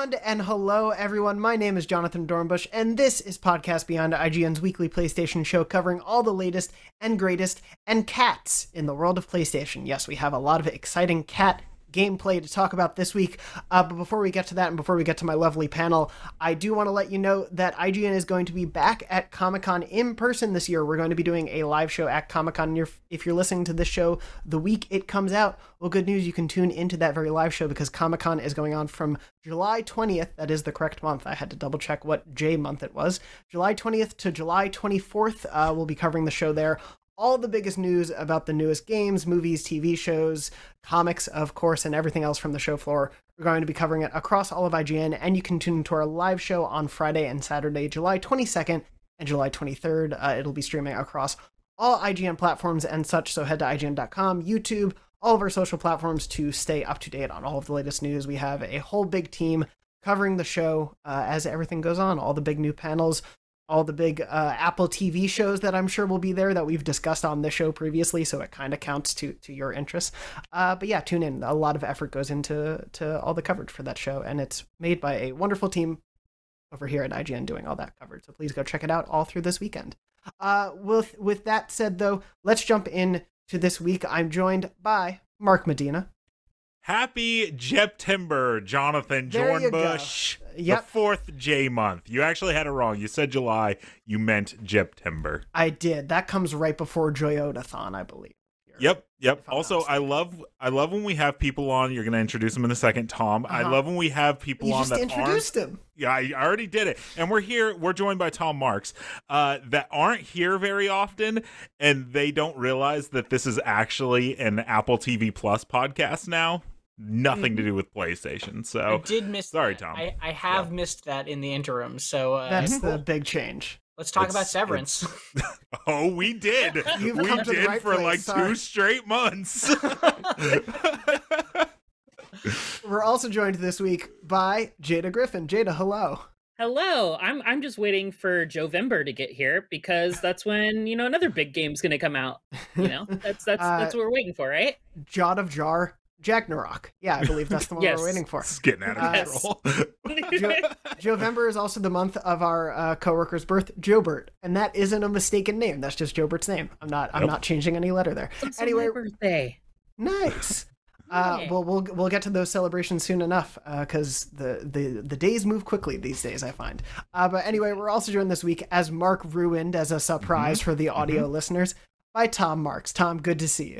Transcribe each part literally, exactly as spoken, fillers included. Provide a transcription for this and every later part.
Beyond, and hello everyone, my name is Jonathon Dornbush, and this is Podcast Beyond, I G N's weekly PlayStation show covering all the latest and greatest and cats in the world of PlayStation. Yes, we have a lot of exciting cat gameplay to talk about this week, uh, but before we get to that and before we get to my lovely panel, I do want to let you know that I G N is going to be back at Comic-Con in person this year. We're going to be doing a live show at Comic-Con. You're, if you're listening to this show the week it comes out, well, good news, you can tune into that very live show because Comic-Con is going on from July twentieth, that is the correct month, I had to double check what J month it was, July twentieth to July twenty-fourth, uh, we'll be covering the show there. All the biggest news about the newest games, movies, T V shows, comics, of course, and everything else from the show floor. We're going to be covering it across all of I G N, and you can tune into our live show on Friday and Saturday, July twenty-second and July twenty-third. Uh, it'll be streaming across all I G N platforms and such, so head to I G N dot com, YouTube, all of our social platforms to stay up to date on all of the latest news. We have a whole big team covering the show uh, as everything goes on, all the big new panels, all the big uh, Apple T V shows that I'm sure will be there that we've discussed on this show previously, so it kind of counts to to your interests. Uh, but yeah, tune in. A lot of effort goes into to all the coverage for that show, and it's made by a wonderful team over here at I G N doing all that coverage. So please go check it out all through this weekend. Uh, with with that said, though, let's jump in to this week. I'm joined by Mark Medina. Happy Jeptember, Jonathon Dornbush. Yep. The fourth J month. You actually had it wrong. You said July. You meant Jeptember. I did. That comes right before Joyotathon, I believe. Yep, yep. Also, I love I love when we have people on. You're going to introduce them in a second, Tom. Uh-huh. I love when we have people you on just that introduced aren't. him. Yeah, I already did it. And we're here. We're joined by Tom Marks uh, that aren't here very often, and they don't realize that this is actually an Apple T V Plus podcast now. Nothing to do with PlayStation. So I did miss. Sorry, that. Tom. I, I have yeah. missed that in the interim. So uh, that's the big change. Let's talk it's, about Severance. Oh, we did. You've we come to did the right for place. like Sorry. two straight months. We're also joined this week by Jada Griffin. Jada, hello. Hello. I'm I'm just waiting for Jovember to get here because that's when, you know, another big game's gonna come out. You know, that's that's Uh, that's what we're waiting for, right? Jot of Jar, Ragnarok. Yeah, I believe that's the one Yes. we're waiting for. It's getting out of Uh, control. Jo- Jovember is also the month of our uh, coworker's birth, Jobert, and that isn't a mistaken name. That's just Jobert's name. I'm not. I'm Nope. not changing any letter there. It's Anyway, my birthday. nice. Uh, Yeah. well, we'll we'll get to those celebrations soon enough, because the, the the days move quickly these days, I find. Uh, but anyway, we're also joined this week, as Mark ruined as a surprise for the audio Mm-hmm. listeners, by Tom Marks. Tom, good to see you.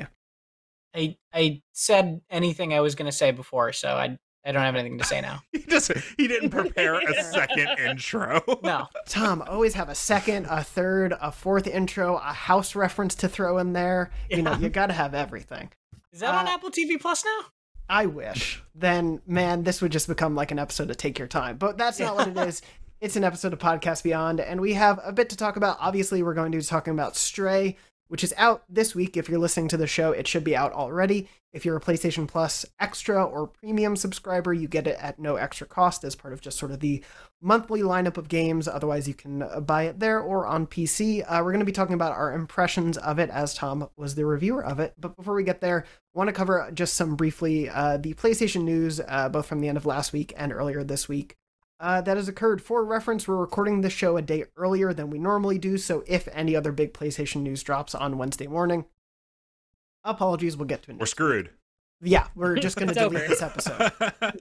I I said anything I was going to say before, so I I don't have anything to say now. he just he didn't prepare a second intro. No. Tom, always have a second, a third, a fourth intro, a house reference to throw in there. You know, Yeah. you got to have everything. Is that on Uh, Apple T V Plus now? I wish. Then, man, this would just become like an episode of Take Your Time. But that's not what it is. It's an episode of Podcast Beyond, and we have a bit to talk about. Obviously, we're going to be talking about Stray, which is out this week. If you're listening to the show, it should be out already. If you're a PlayStation Plus Extra or Premium subscriber, you get it at no extra cost as part of just sort of the monthly lineup of games. Otherwise, you can uh, buy it there or on P C. Uh, we're going to be talking about our impressions of it, as Tom was the reviewer of it. But before we get there, I want to cover just some briefly uh, the PlayStation news, uh, both from the end of last week and earlier this week. Uh, that has occurred. For reference, we're recording this show a day earlier than we normally do, so if any other big PlayStation news drops on Wednesday morning, apologies, we'll get to it. We're screwed. Yeah, we're just going to It's delete over. this episode.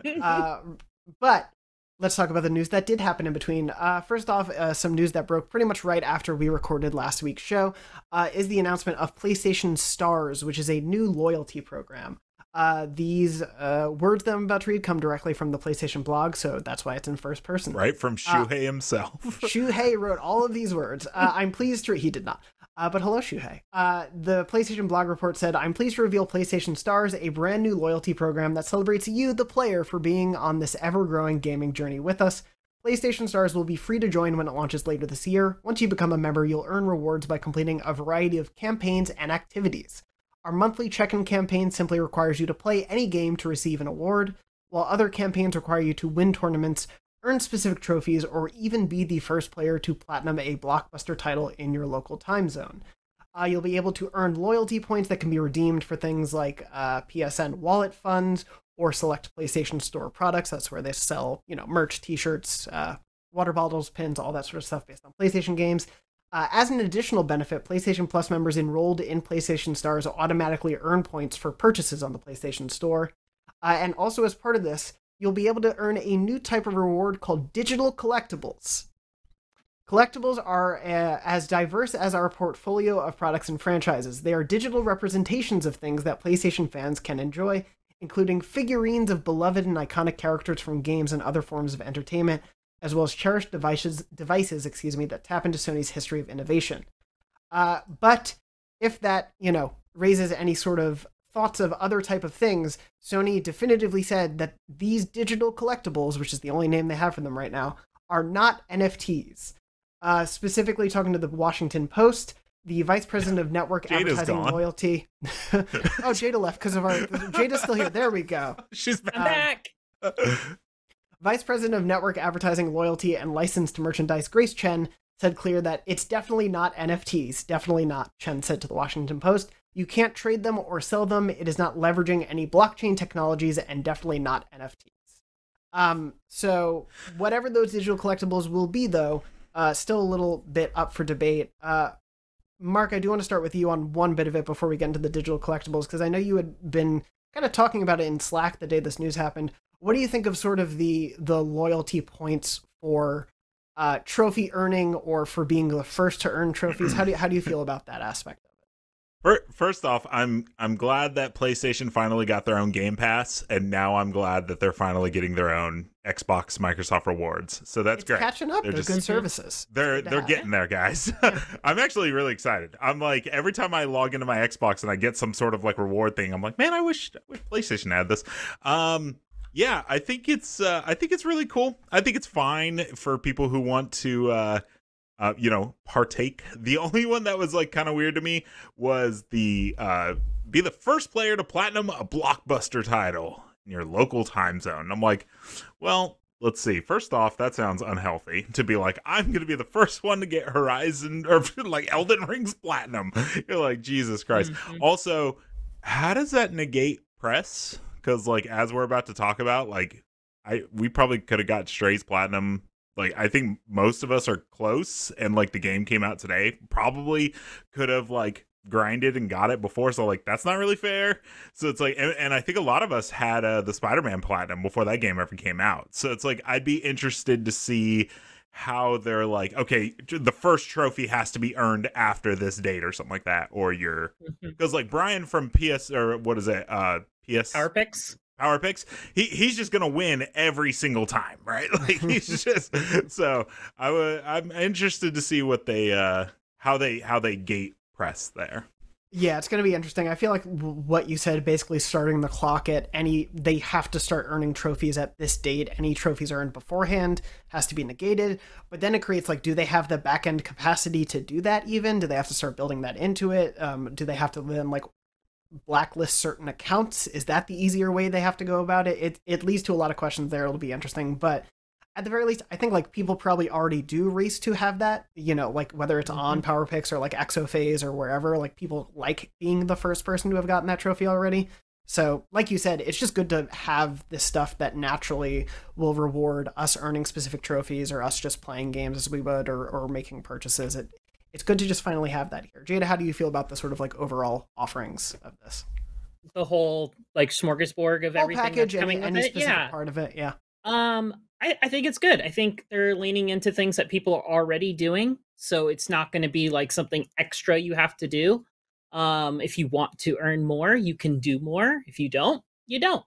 Uh, but let's talk about the news that did happen in between. Uh, first off, uh, some news that broke pretty much right after we recorded last week's show uh, is the announcement of PlayStation Stars, which is a new loyalty program. Uh, these uh, words that I'm about to read come directly from the PlayStation blog, so that's why it's in first person. Right from Shuhei himself. Shuhei wrote all of these words. Uh, I'm pleased to... He did not. Uh, but hello, Shuhei. Uh, the PlayStation blog report said, I'm pleased to reveal PlayStation Stars, a brand new loyalty program that celebrates you, the player, for being on this ever-growing gaming journey with us. PlayStation Stars will be free to join when it launches later this year. Once you become a member, you'll earn rewards by completing a variety of campaigns and activities. Our monthly check-in campaign simply requires you to play any game to receive an award, while other campaigns require you to win tournaments, earn specific trophies, or even be the first player to platinum a blockbuster title in your local time zone. Uh, you'll be able to earn loyalty points that can be redeemed for things like uh, P S N wallet funds or select PlayStation Store products. That's where they sell, you know, merch, t-shirts, uh, water bottles, pins, all that sort of stuff based on PlayStation games. Uh, as an additional benefit, PlayStation Plus members enrolled in PlayStation Stars automatically earn points for purchases on the PlayStation Store. Uh, and also as part of this, you'll be able to earn a new type of reward called digital collectibles. Collectibles are uh, as diverse as our portfolio of products and franchises. They are digital representations of things that PlayStation fans can enjoy, including figurines of beloved and iconic characters from games and other forms of entertainment, as well as cherished devices, devices, excuse me, that tap into Sony's history of innovation. Uh, but if that, you know, raises any sort of thoughts of other type of things, Sony definitively said that these digital collectibles, which is the only name they have for them right now, are not N F Ts. Uh, specifically talking to the Washington Post, the vice president of network Jada's advertising gone. loyalty. Oh, Jada left because of our. Jada's still here. There we go. She's back. I'm back. Vice president of network advertising loyalty and licensed merchandise Grace Chen said clear that it's definitely not N F Ts. Definitely not, Chen said to the Washington Post. You can't trade them or sell them. It is not leveraging any blockchain technologies and definitely not N F Ts. Um, so whatever those digital collectibles will be, though, Uh, still a little bit up for debate. Uh, Mark, I do want to start with you on one bit of it before we get into the digital collectibles, because I know you had been kind of talking about it in Slack the day this news happened. What do you think of sort of the the loyalty points for uh, trophy earning or for being the first to earn trophies? How do you, how do you feel about that aspect of it? First off, I'm I'm glad that PlayStation finally got their own Game Pass, and now I'm glad that they're finally getting their own Xbox Microsoft rewards. So that's It's great. catching up. They're They're, just- good services. They're Good to they're have. getting there, guys. I'm actually really excited. I'm like, every time I log into my Xbox and I get some sort of like reward thing, I'm like, man, I wish, I wish PlayStation had this. Um, yeah, I think it's uh, I think it's really cool. I think it's fine for people who want to. Uh, Uh, you know, partake. The only one that was like kind of weird to me was the uh, be the first player to platinum a blockbuster title in your local time zone. I'm like, well, let's see. First off, that sounds unhealthy to be like, I'm going to be the first one to get Horizon or like Elden Ring's platinum. You're like, Jesus Christ. Mhm. Also, how does that negate press? Because like, as we're about to talk about, like, I we probably could have got Stray's platinum. Like, I think most of us are close, and, like, the game came out today. Probably could have, like, grinded and got it before, so, like, that's not really fair. So it's like, and, and I think a lot of us had uh, the Spider-Man Platinum before that game ever came out. So it's like, I'd be interested to see how they're like, okay, the first trophy has to be earned after this date or something like that, or you're... Mhm. Because, like, Brian from P S, or what is it, uh, P S... Power picks. Power picks, he he's just gonna win every single time, right? Like, he's just so I would I'm interested to see what they uh how they how they gate press there. Yeah, it's going to be interesting. I feel like w- what you said, basically starting the clock at any, they have to start earning trophies at this date. Any trophies earned beforehand has to be negated. But then it creates like, do they have the back end capacity to do that even? Do they have to start building that into it? Um, do they have to then like blacklist certain accounts? Is that the easier way they have to go about it? It it leads to a lot of questions there. It'll be interesting, but at the very least, I think like people probably already do race to have that, you know, like whether it's on PowerPix or like Exophase or wherever, like people like being the first person to have gotten that trophy already. So like you said, it's just good to have this stuff that naturally will reward us earning specific trophies or us just playing games as we would, or, or making purchases. It, it's good to just finally have that here. Jada, how do you feel about the sort of like overall offerings of this? The whole like smorgasbord of Whole everything package, that's coming any, with any it. specific Yeah. part of it, yeah. Um, I, I think it's good. I think they're leaning into things that people are already doing, so it's not going to be like something extra you have to do. Um, if you want to earn more, you can do more. If you don't, you don't.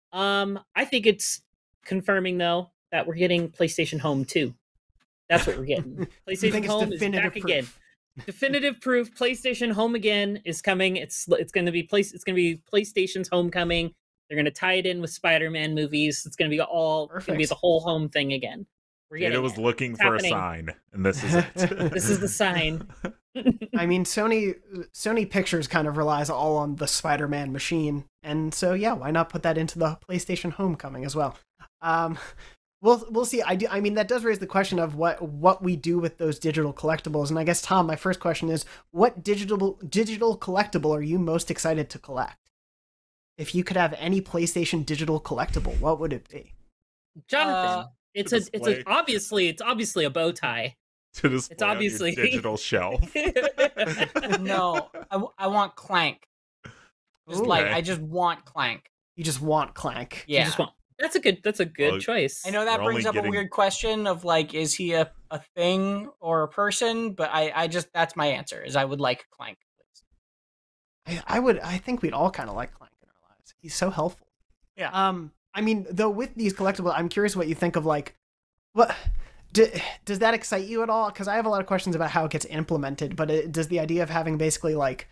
Um, I think it's confirming though that we're getting PlayStation Home two. That's what we're getting. You think PlayStation it's Home is definitive back proof? again. Definitive proof. PlayStation Home again is coming. It's it's going to be place. It's going to be PlayStation's Homecoming. They're going to tie it in with Spider-Man movies. It's going to be all. It's going to be Perfect. the whole home thing again. We're getting Jada was it. looking It's for happening. a sign, and this is it. This is the sign. I mean, Sony Sony Pictures kind of relies all on the Spider-Man machine, and so yeah, why not put that into the PlayStation Homecoming as well? Um, we'll we'll see. I do. I mean, that does raise the question of what what we do with those digital collectibles. And I guess Tom, my first question is, what digital digital collectible are you most excited to collect? if you could have any PlayStation digital collectible, what would it be? Jonathan, Uh, it's to a it's display. a obviously it's obviously a bow tie. To display It's obviously- on your digital shelf. No, I, w- I want Clank. Just Ooh. like Okay. I just want Clank. You just want Clank. Yeah. You just want, that's a good that's a good Well, choice. I know that You're brings only up getting- a weird question of like, is he a, a thing or a person? But I, I just that's my answer. Is I would like Clank. Please. I, I would. I think we'd all kind of like Clank in our lives. He's so helpful. Yeah. Um. I mean, though, with these collectibles, I'm curious what you think of like, what do, does that excite you at all? Because I have a lot of questions about how it gets implemented. But it, does the idea of having basically like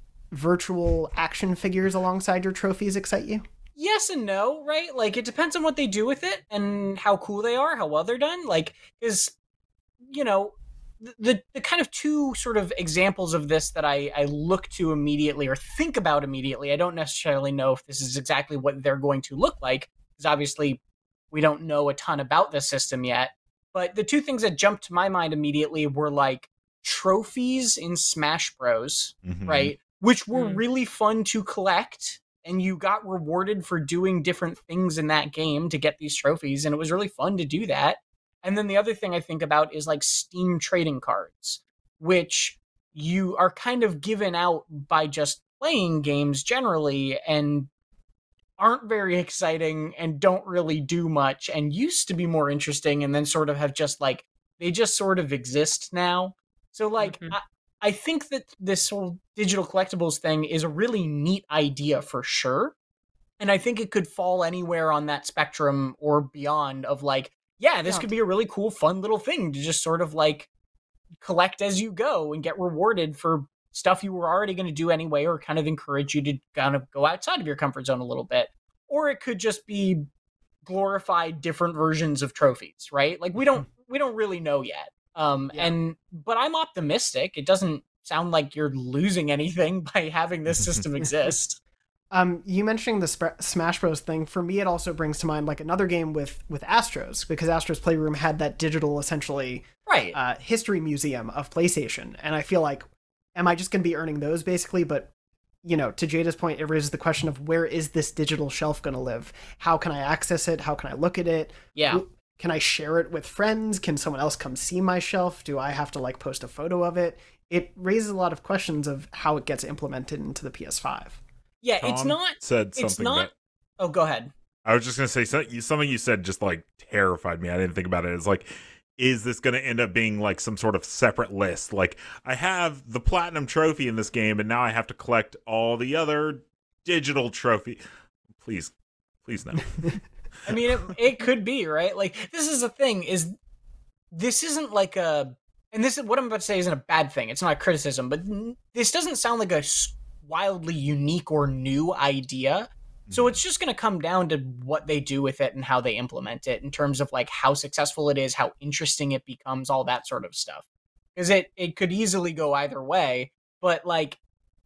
virtual action figures alongside your trophies excite you? Yes and no, right? Like it depends on what they do with it and how cool they are, how well they're done. Like, is you know, the the kind of two sort of examples of this that I I look to immediately or think about immediately. I don't necessarily know if this is exactly what they're going to look like, because obviously we don't know a ton about this system yet. But the two things that jumped to my mind immediately were like trophies in Smash Bros, Mhm. right? Which were Mm. really fun to collect. And you got rewarded for doing different things in that game to get these trophies. And it was really fun to do that. And then the other thing I think about is like Steam trading cards, which you are kind of given out by just playing games generally and aren't very exciting and don't really do much and used to be more interesting and then sort of have just like, they just sort of exist now. So like, Mhm. I, I think that this whole digital collectibles thing is a really neat idea for sure. And I think it could fall anywhere on that spectrum or beyond of like, yeah, this Yeah. could be a really cool, fun little thing to just sort of like collect as you go and get rewarded for stuff you were already going to do anyway, or kind of encourage you to kind of go outside of your comfort zone a little bit. Or it could just be glorified different versions of trophies, right? Like we don't we don't really know yet. Um Yeah. and but I'm optimistic. It doesn't sound like you're losing anything by having this system exist. Um, you mentioning the Sp- Smash Bros thing, for me it also brings to mind like another game with with Astros, because Astros Playroom had that digital essentially Right. uh, history museum of PlayStation, and I feel like, am I just going to be earning those basically? But you know, to Jada's point, it raises the question of where is this digital shelf going to live? How can I access it? How can I look at it? Yeah. Can I share it with friends? Can someone else come see my shelf? Do I have to like post a photo of it? It raises a lot of questions of how it gets implemented into the P S five. Yeah, it's Tom not said it's something not that Oh, go ahead. I was just gonna say so- you- something you said just like terrified me. I didn't think about it. It's like, is this gonna end up being like some sort of separate list? Like, I have the platinum trophy in this game, and now I have to collect all the other digital trophy. Please, please no. I mean, it, it could be, right? Like, this is the thing, is this isn't like a, and this is, what I'm about to say isn't a bad thing. It's not a criticism, but n- this doesn't sound like a s- wildly unique or new idea. So it's just going to come down to what they do with it and how they implement it in terms of like how successful it is, how interesting it becomes, all that sort of stuff. Because it, it could easily go either way, but like,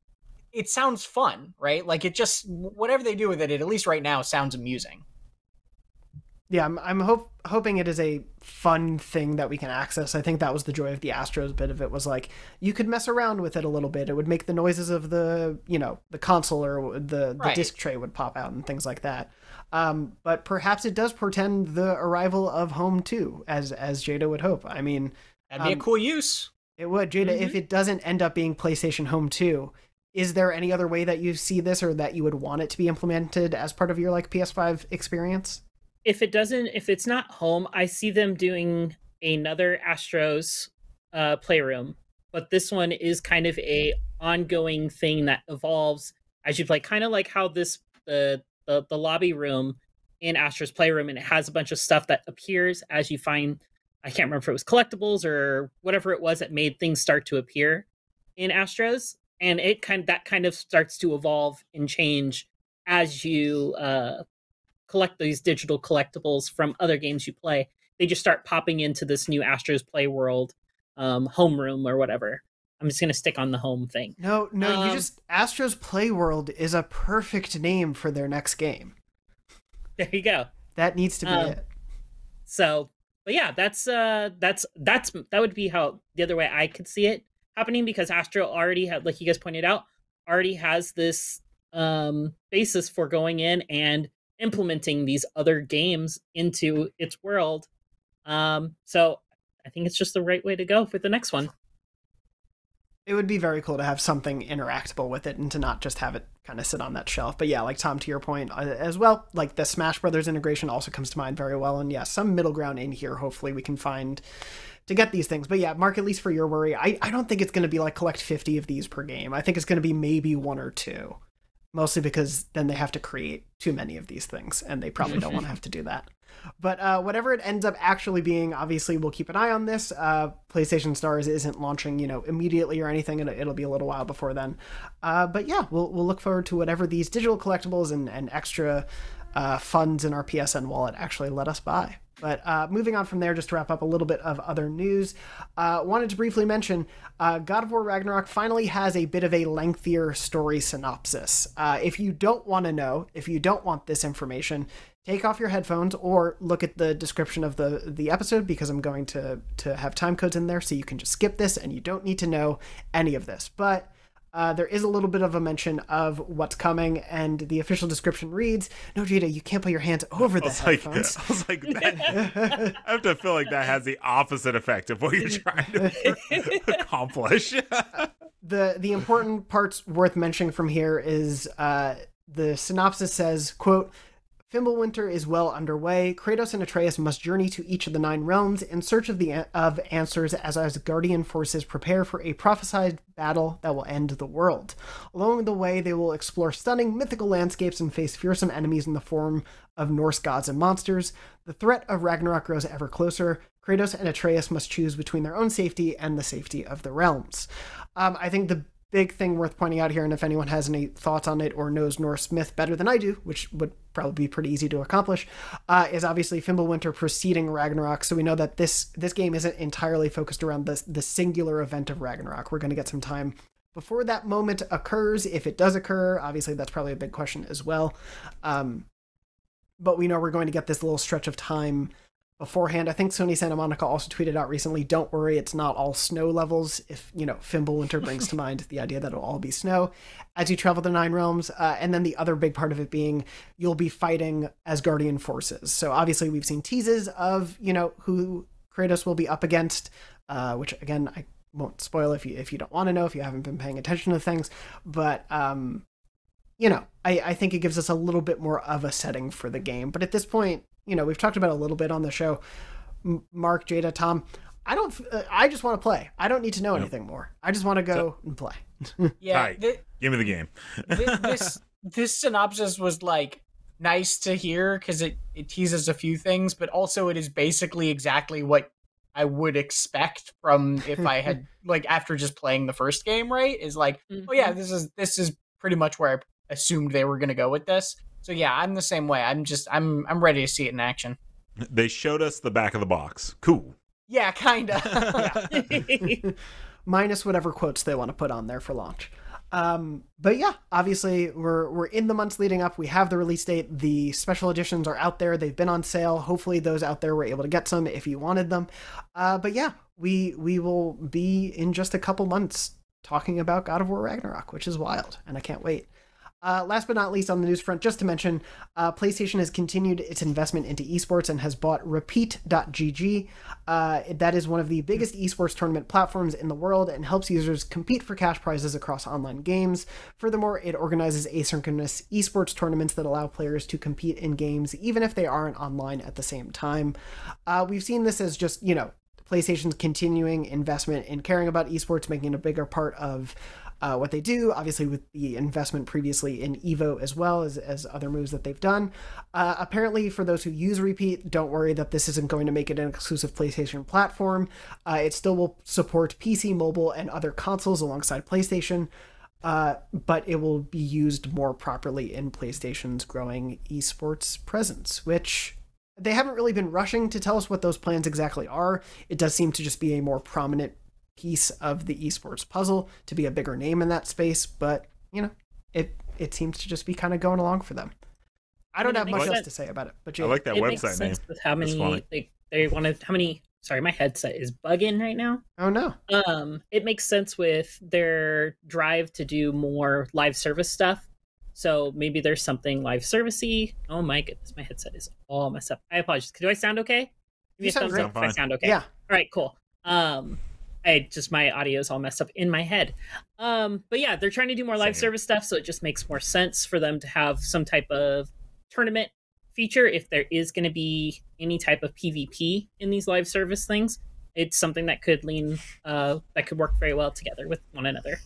it sounds fun, right? Like it just, whatever they do with it, it at least right now sounds amusing. Yeah, I'm I'm hope, hoping it is a fun thing that we can access. I think that was the joy of the Astros bit of it, was like you could mess around with it a little bit. It would make the noises of the, you know, the console or the, the Right. disc tray would pop out and things like that. Um, but perhaps it does portend the arrival of Home two, as as Jada would hope. I mean, That'd be Um, a cool use. it would. Jada, if it doesn't end up being PlayStation Home two, is there any other way that you see this or that you would want it to be implemented as part of your like P S five experience? If it doesn't, if it's not home, I see them doing another Astros uh, playroom, but this one is kind of a ongoing thing that evolves as you play, kind of like how this the the, the lobby room in Astros playroom, and it has a bunch of stuff that appears as you find. I can't remember if it was collectibles or whatever it was that made things start to appear in Astros, and it kind that kind of starts to evolve and change as you uh, collect these digital collectibles from other games you play. They just start popping into this new Astros Play World um, homeroom or whatever. I'm just going to stick on the home thing. No, no, you Um, just Astros Playworld is a perfect name for their next game. There you go. That needs to be Um, it. So, but yeah, that's uh, that's that's that would be how the other way I could see it happening, because Astro already had, like you guys pointed out, already has this um, basis for going in and implementing these other games into its world. Um, so I think it's just the right way to go for the next one. It would be very cool to have something interactable with it and to not just have it kind of sit on that shelf. But yeah, like Tom, to your point uh, as well, like the Smash Brothers integration also comes to mind very well. And yeah, some middle ground in here, hopefully we can find to get these things. But yeah, Mark, at least for your worry, I, I don't think it's going to be like collect fifty of these per game. I think it's going to be maybe one or two, mostly because then they have to create too many of these things and they probably don't want to have to do that. But uh, whatever it ends up actually being, obviously we'll keep an eye on this. Uh, PlayStation Stars isn't launching, you know, immediately or anything, and it'll be a little while before then. Uh, but yeah, we'll we'll look forward to whatever these digital collectibles and, and extra uh, funds in our P S N wallet actually let us buy. But uh, moving on from there, just to wrap up a little bit of other news, uh, wanted to briefly mention uh, God of War Ragnarok finally has a bit of a lengthier story synopsis. Uh, if you don't want to know, if you don't want this information, take off your headphones or look at the description of the, the episode, because I'm going to, to have time codes in there so you can just skip this and you don't need to know any of this. But Uh, there is a little bit of a mention of what's coming, and the official description reads, "No, Jada, you can't put your hands over the I headphones." Like, I was like, that, I have to feel like that has the opposite effect of what you're trying to accomplish. the The important parts worth mentioning from here is uh, the synopsis says, quote, "Fimbulwinter is well underway. Kratos and Atreus must journey to each of the nine realms in search of the of answers as Asgardian forces prepare for a prophesied battle that will end the world. Along the way, they will explore stunning mythical landscapes and face fearsome enemies in the form of Norse gods and monsters. The threat of Ragnarok grows ever closer. Kratos and Atreus must choose between their own safety and the safety of the realms." Um, I think the big thing worth pointing out here, and if anyone has any thoughts on it or knows Norse myth better than I do, which would probably be pretty easy to accomplish, uh, is obviously Fimbulwinter preceding Ragnarok. So we know that this this game isn't entirely focused around the, the singular event of Ragnarok. We're going to get some time before that moment occurs, if it does occur. Obviously, that's probably a big question as well. Um, but we know we're going to get this little stretch of time beforehand. I think Sony Santa Monica also tweeted out recently, "Don't worry, it's not all snow levels." If, you know, Fimbulwinter brings to mind the idea that it'll all be snow as you travel the Nine Realms. Uh, and then the other big part of it being you'll be fighting Asgardian forces. So obviously we've seen teases of, you know, who Kratos will be up against, uh, which again, I won't spoil if you, if you don't want to know, if you haven't been paying attention to things. But, um, you know, I, I think it gives us a little bit more of a setting for the game. But at this point, you know, we've talked about it a little bit on the show. M- Mark, Jada, Tom, I don't, uh, I just want to play. I don't need to know Yep. anything more. I just want to go So- and play. Yeah, Right. thi- Give me the game. thi- this this synopsis was like nice to hear because it, it teases a few things, but also it is basically exactly what I would expect from if I had like after just playing the first game, right? Is like, oh yeah, this is this is pretty much where I assumed they were gonna go with this. So yeah, I'm the same way. I'm just I'm I'm ready to see it in action. They showed us the back of the box. Cool. Yeah, kinda. Minus whatever quotes they want to put on there for launch. Um, but yeah, obviously we're we're in the months leading up. We have the release date. The special editions are out there. They've been on sale. Hopefully those out there were able to get some if you wanted them. Uh, but yeah, we we will be in just a couple months talking about God of War Ragnarok, which is wild, and I can't wait. Uh, last but not least on the news front, just to mention, uh, PlayStation has continued its investment into esports and has bought repeat dot g g. Uh, that is one of the biggest esports tournament platforms in the world and helps users compete for cash prizes across online games. Furthermore, it organizes asynchronous esports tournaments that allow players to compete in games even if they aren't online at the same time. Uh, we've seen this as just, you know, PlayStation's continuing investment in caring about esports, making it a bigger part of Uh, what they do, obviously with the investment previously in Evo as well as, as other moves that they've done. Uh, apparently, for those who use Repeat, don't worry that this isn't going to make it an exclusive PlayStation platform. Uh, it still will support P C, mobile, and other consoles alongside PlayStation, uh, but it will be used more properly in PlayStation's growing esports presence, which they haven't really been rushing to tell us what those plans exactly are. It does seem to just be a more prominent piece of the esports puzzle to be a bigger name in that space, but you know, it it seems to just be kind of going along for them. I don't I have mean, it much makes else to say about it, but I Jay, like that it makes website name. sense with how That's many funny. like they wanted how many sorry my headset is bugging right now. oh no, Um it makes sense with their drive to do more live service stuff. So maybe there's something live servicey. Oh my goodness, my headset is all messed up. I apologize. Do I sound okay? Give me You a sound thumbs great. up if I sound okay. Yeah. All right, cool. Um, I just my audio is all messed up in my head. Um, but yeah, they're trying to do more live Same. service stuff, so it just makes more sense for them to have some type of tournament feature if there is going to be any type of PvP in these live service things. It's something that could lean, uh, that could work very well together with one another.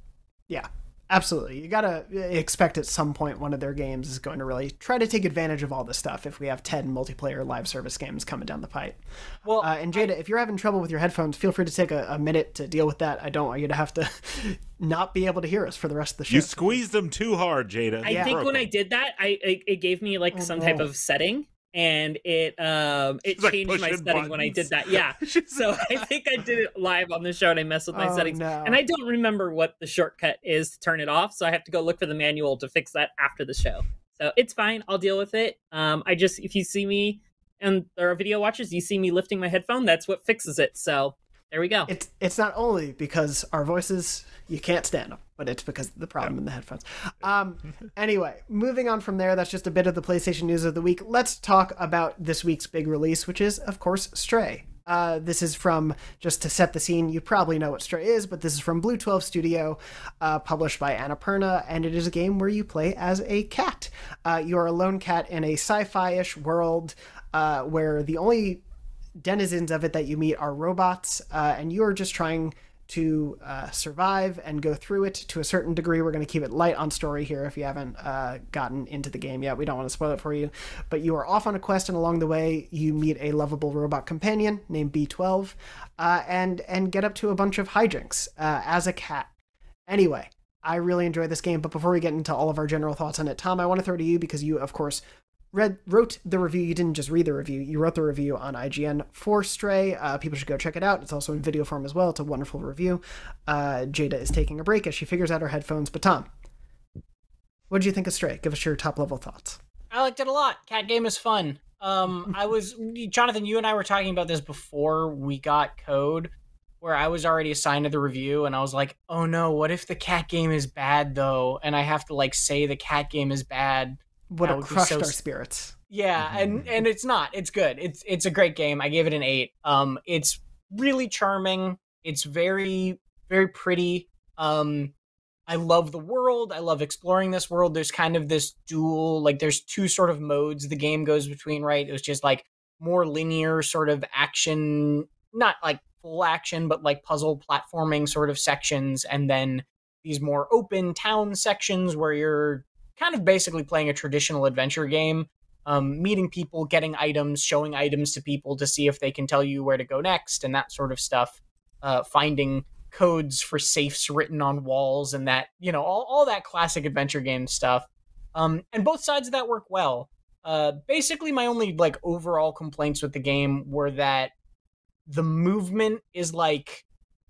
Yeah, absolutely. You gotta expect at some point one of their games is going to really try to take advantage of all this stuff if we have ten multiplayer live service games coming down the pipe. Well, uh, and Jada, I, if you're having trouble with your headphones, feel free to take a, a minute to deal with that. I don't want you to have to not be able to hear us for the rest of the show. You squeezed them too hard, Jada. I think when I did that, I it, it gave me like Oh, some no. type of setting, and it um it She's, like, changed my pushing setting when I buttons. did that. Yeah, so I think I did it live on the show, and I messed with my Oh, settings, no. and I don't remember what the shortcut is to turn it off, so I have to go look for the manual to fix that after the show. So it's fine. I'll deal with it. Um, I just if you see me and there are video watchers, you see me lifting my headphone, that's what fixes it. So there we go. It's it's not only because our voices, you can't stand them, but it's because of the problem in the headphones. Um, anyway, moving on from there, that's just a bit of the PlayStation news of the week. Let's talk about this week's big release, which is, of course, Stray. Uh, this is from, just to set the scene, you probably know what Stray is, but this is from BlueTwelve Studio, uh, published by Annapurna, and it is a game where you play as a cat. Uh, you are a lone cat in a sci-fi-ish world uh, where the only denizens of it that you meet are robots, uh, and you are just trying to uh, survive and go through it to a certain degree. We're going to keep it light on story here if you haven't uh, gotten into the game yet. We don't want to spoil it for you, but you are off on a quest, and along the way you meet a lovable robot companion named B twelve, uh, and and get up to a bunch of hijinks uh, as a cat. Anyway, I really enjoy this game, but before we get into all of our general thoughts on it, Tom, I want to throw to you because you, of course, read wrote the review. You didn't just read the review, you wrote the review on I G N for Stray. Uh, people should go check it out. It's also in video form as well. It's a wonderful review. Uh, Jada is taking a break as she figures out her headphones. But Tom, what did you think of Stray? Give us your top level thoughts. I liked it a lot. Cat game is fun. Um, I was Jonathan. You and I were talking about this before we got code, where I was already assigned to the review, and I was like, "Oh no, what if the cat game is bad though?" And I have to like say the cat game is bad. Would That have would be crushed so our s- spirits. Yeah, and and it's not. It's good. It's it's a great game. I gave it an eight. Um, it's really charming. It's very very pretty. Um, I love the world. I love exploring this world. There's kind of this dual, like there's two sort of modes the game goes between, right? It was just like more linear sort of action, not like full action, but like puzzle platforming sort of sections, and then these more open town sections where you're kind of basically playing a traditional adventure game, um, meeting people, getting items, showing items to people to see if they can tell you where to go next, and that sort of stuff. Uh, finding codes for safes written on walls, and that, you know, all, all that classic adventure game stuff. Um, and both sides of that work well. Uh, basically, my only like overall complaints with the game were that the movement is like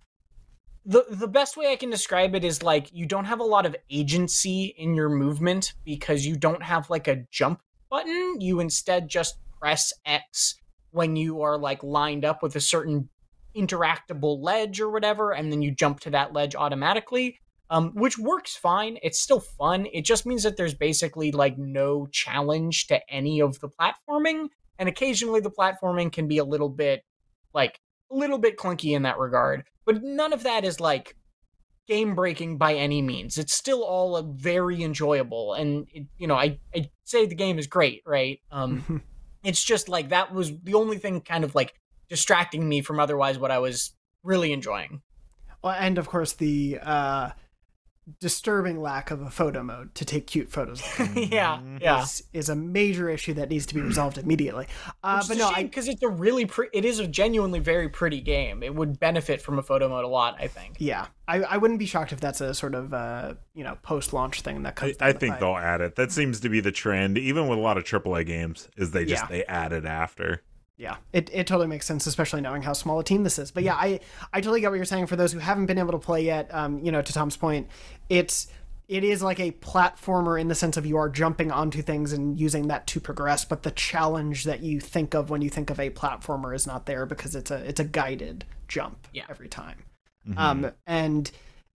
the the best way I can describe it is like you don't have a lot of agency in your movement because you don't have like a jump button. You instead just press X when you are like lined up with a certain interactable ledge or whatever, and then you jump to that ledge automatically, um, which works fine. It's still fun. It just means that there's basically like no challenge to any of the platforming, and occasionally the platforming can be a little bit like a little bit clunky in that regard, but none of that is like game breaking by any means. It's still all a very enjoyable, and it, you know, I, I say the game is great, right? Um, it's just like that was the only thing kind of like distracting me from otherwise what I was really enjoying. Well, and of course the uh, disturbing lack of a photo mode to take cute photos yeah, yeah. is, is a major issue that needs to be resolved immediately. Uh, but no, I because it's a really pre- it is a genuinely very pretty game. It would benefit from a photo mode a lot, I think. yeah, I, I wouldn't be shocked if that's a sort of uh, you know, post-launch thing that I, comes. I down the think pipe. they'll add it. That seems to be the trend, even with a lot of triple A games, is they just Yeah. they add it after. Yeah, it, it totally makes sense, especially knowing how small a team this is. But yeah, I, I totally get what you're saying. For those who haven't been able to play yet, um, you know, to Tom's point, it's it is like a platformer in the sense of you are jumping onto things and using that to progress, but the challenge that you think of when you think of a platformer is not there because it's a it's a guided jump Yeah. every time. Mhm. Um, and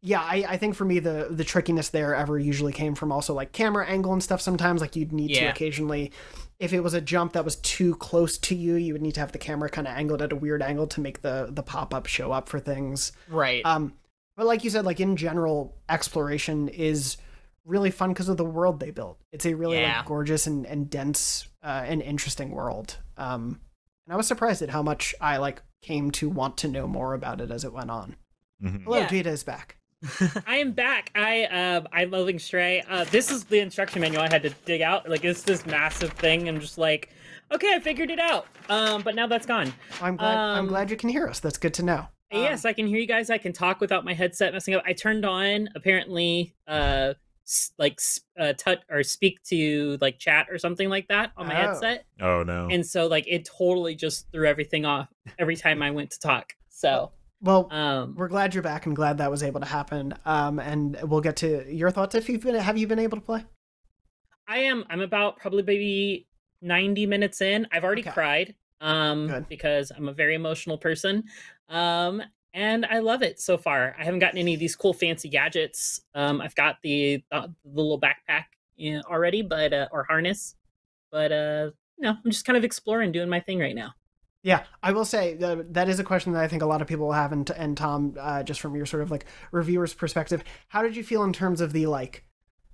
Yeah, I, I think for me the the trickiness there ever usually came from also like camera angle and stuff. Sometimes like you'd need yeah. to occasionally, if it was a jump that was too close to you, you would need to have the camera kind of angled at a weird angle to make the the pop up show up for things. Right. Um, but like you said, like in general, exploration is really fun because of the world they built. It's a really yeah. like, gorgeous and and dense uh, and interesting world. Um, and I was surprised at how much I like came to want to know more about it as it went on. Mm-hmm. Hello, yeah. Jada is back. I am back. I uh, I'm loving Stray. Uh, this is the instruction manual I had to dig out. Like it's this massive thing. I'm just like, okay, I figured it out. Um, but now that's gone. I'm glad. Um, I'm glad you can hear us. That's good to know. Yes, um, I can hear you guys. I can talk without my headset messing up. I turned on apparently, uh, like uh, touch or speak to like chat or something like that on my oh. headset. Oh no! And so like it totally just threw everything off every time I went to talk. So. Well, um, we're glad you're back and glad that was able to happen. Um, and we'll get to your thoughts. If you've been, have you been able to play? I am. I'm about probably maybe ninety minutes in. I've already okay. cried um, Good. because I'm a very emotional person. Um, and I love it so far. I haven't gotten any of these cool fancy gadgets. Um, I've got the, the, the little backpack you know, already, but uh, or harness. But, uh, you know, I'm just kind of exploring, doing my thing right now. Yeah, I will say uh, that is a question that I think a lot of people will have. And, and Tom, uh, just from your sort of like reviewer's perspective, how did you feel in terms of the like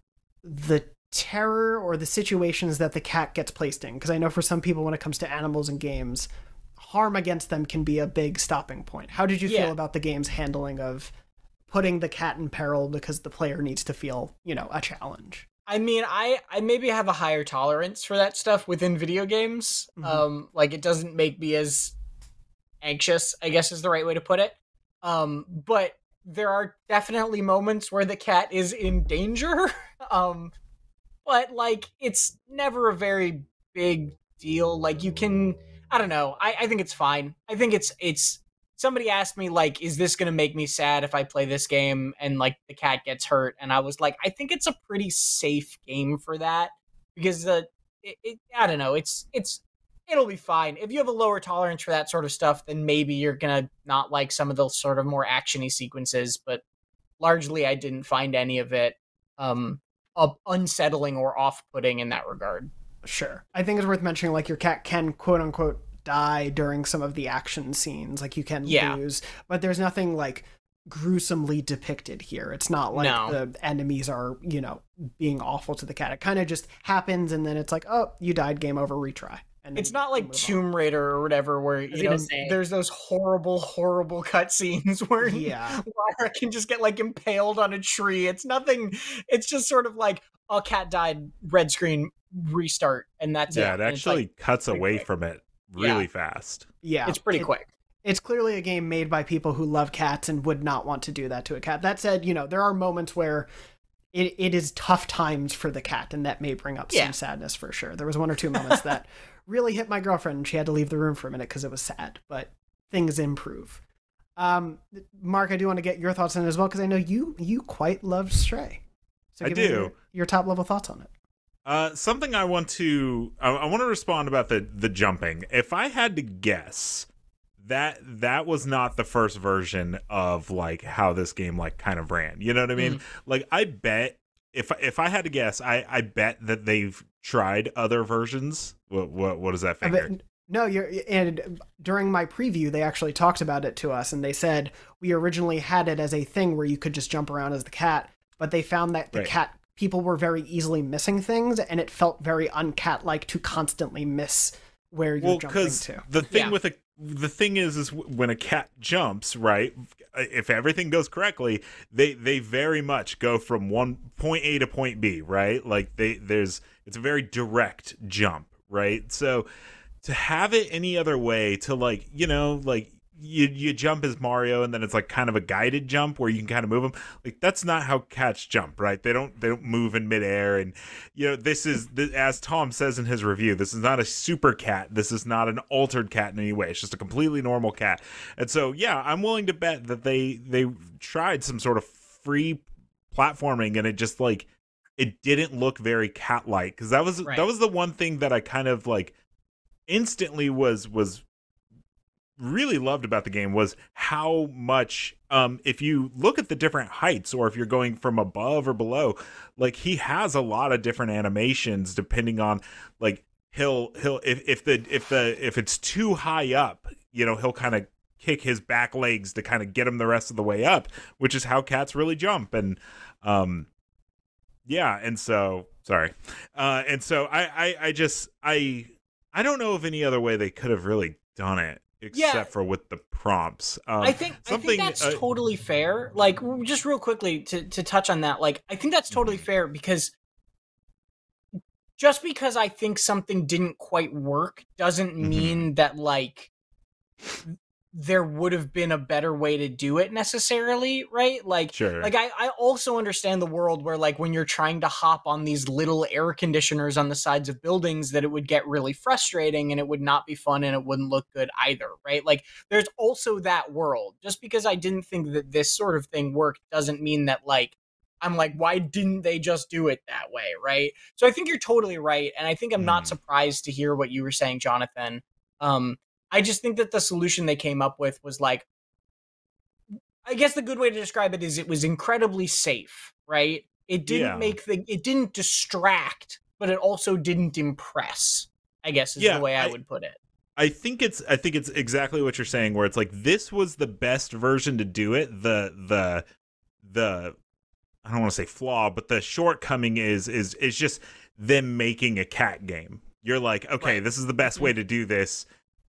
the terror or the situations that the cat gets placed in? Because I know for some people, when it comes to animals and games, harm against them can be a big stopping point. How did you yeah. feel about the game's handling of putting the cat in peril because the player needs to feel, you know, a challenge? I mean, I, I maybe have a higher tolerance for that stuff within video games. Mm-hmm. Um, like, it doesn't make me as anxious, I guess is the right way to put it. Um, but there are definitely moments where the cat is in danger. um, but, like, it's never a very big deal. Like, you can... I don't know. I, I think it's fine. I think it's... it's. Somebody asked me, like, is this going to make me sad if I play this game and, like, the cat gets hurt? And I was like, I think it's a pretty safe game for that. Because, the, it, it, I don't know, it's, it's, it'll be fine. If you have a lower tolerance for that sort of stuff, then maybe you're going to not like some of those sort of more action-y sequences. But largely, I didn't find any of it um, unsettling or off-putting in that regard. Sure. I think it's worth mentioning, like, your cat can, quote-unquote, die during some of the action scenes. Like, you can yeah. lose, but there's nothing like gruesomely depicted here. It's not like no. the enemies are, you know, being awful to the cat. It kind of just happens, and then it's like, oh, you died, game over, retry. And it's not like Tomb Raider or whatever, where you know say. there's those horrible, horrible cutscenes where yeah. Lara can just get like impaled on a tree. It's nothing. It's just sort of like a cat died, red screen, restart, and that's yeah, it. Yeah, it actually like, cuts away quick. from it really yeah. fast. Yeah, it's pretty it, quick. It's clearly a game made by people who love cats and would not want to do that to a cat. That said, you know, there are moments where it, it is tough times for the cat, and that may bring up yeah. some sadness for sure. There was one or two moments that really hit my girlfriend, and she had to leave the room for a minute because it was sad, but things improve. Um, Mark, I do want to get your thoughts on it as well, because I know you you quite loved Stray. So I give do. me your, your top level thoughts on it. Uh, something I want to I, I want to respond about the the jumping. If I had to guess, that that was not the first version of like how this game like kind of ran. You know what I mean? Mm. Like I bet if if I had to guess, I I bet that they've tried other versions. What what what is that finger? Bet, no, you're and during my preview, they actually talked about it to us, and they said we originally had it as a thing where you could just jump around as the cat, but they found that the right. cat. People were very easily missing things, and it felt very uncat-like to constantly miss where you're well, jumping to. The thing yeah. with a the thing is, is when a cat jumps, right? If everything goes correctly, they they very much go from one point A to point B, right? Like they there's it's a very direct jump, right? So to have it any other way, to like you know like. You you jump as Mario, and then it's like kind of a guided jump where you can kind of move them. Like that's not how cats jump, right? They don't they don't move in midair, and you know this is as Tom says in his review. This is not a super cat. This is not an altered cat in any way. It's just a completely normal cat. And so yeah, I'm willing to bet that they they tried some sort of free platforming, and it just like it didn't look very cat-like, because that was right. that was the one thing that I kind of like instantly was was. really loved about the game was how much um, if you look at the different heights, or if you're going from above or below, like he has a lot of different animations depending on like he'll he'll if, if the if the if it's too high up, you know, he'll kind of kick his back legs to kind of get him the rest of the way up, which is how cats really jump. And um yeah, and so sorry. Uh and so I I, I just I I don't know of any other way they could have really done it except Yeah. for with the prompts. Um I think I something think that's uh, totally fair. Like, just real quickly to to touch on that, like I think that's totally Mhm. fair, because just because I think something didn't quite work doesn't Mhm. mean that like there would have been a better way to do it necessarily, right? Like, Sure. like I, I also understand the world where like when you're trying to hop on these little air conditioners on the sides of buildings, that it would get really frustrating and it would not be fun and it wouldn't look good either, right? Like there's also that world. Just because I didn't think that this sort of thing worked doesn't mean that like I'm like, why didn't they just do it that way, right? So I think you're totally right, and I think I'm not Mm. surprised to hear what you were saying, Jonathan. Um, I just think that the solution they came up with was like, I guess the good way to describe it is it was incredibly safe, right? It didn't Yeah. make the, it didn't distract, but it also didn't impress, I guess is Yeah, the way I, I- would put it. I think it's I think it's exactly what you're saying, where it's like this was the best version to do it. The the the I don't want to say flaw, but the shortcoming is is is just them making a cat game. You're like, okay, Right. this is the best way to do this.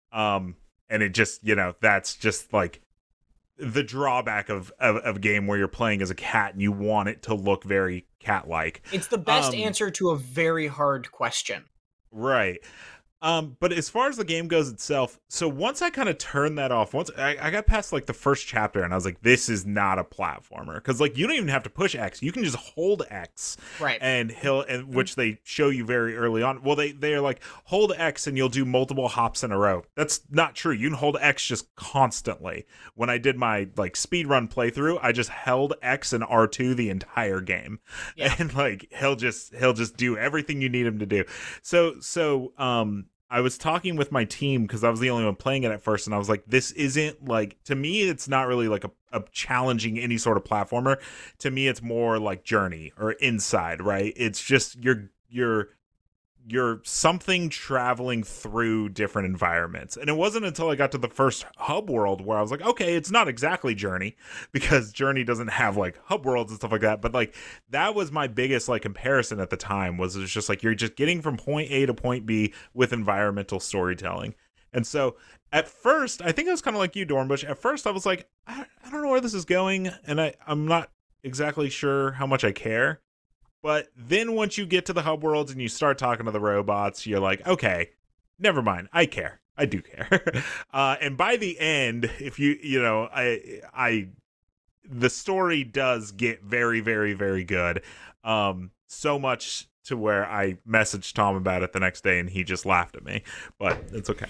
Um and it just, you know, that's just like the drawback of, of of a game where you're playing as a cat and you want it to look very cat-like. It's the best Um, answer to a very hard question. Right. Um, but as far as the game goes itself, so once I kind of turned that off, once I, I got past like the first chapter and I was like, this is not a platformer. Because like you don't even have to push X. You can just hold X. Right. And he'll and which they show you very early on. Well, they they're like, hold X and you'll do multiple hops in a row. That's not true. You can hold X just constantly. When I did my like speedrun playthrough, I just held X and R two the entire game. Yeah. And like he'll just he'll just do everything you need him to do. So so um I was talking with my team because I was the only one playing it at first, and I was like, this isn't like, to me, it's not really like a, a challenging any sort of platformer. To me, it's more like Journey or Inside, right? It's just you're you're you're something traveling through different environments. And it wasn't until I got to the first hub world where I was like, okay, it's not exactly Journey, because Journey doesn't have like hub worlds and stuff like that. But like that was my biggest like comparison at the time, was it's just like you're just getting from point A to point B with environmental storytelling. And so at first, I think I was kind of like you, Dornbush. At first I was like, I, I don't know where this is going, and I, I'm not exactly sure how much I care. But then once you get to the hub worlds and you start talking to the robots, you're like, okay, never mind. I care. I do care. uh, and by the end, if you, you know, I, I, the story does get very, very, very good. Um, so much to where I messaged Tom about it the next day and he just laughed at me, but it's okay.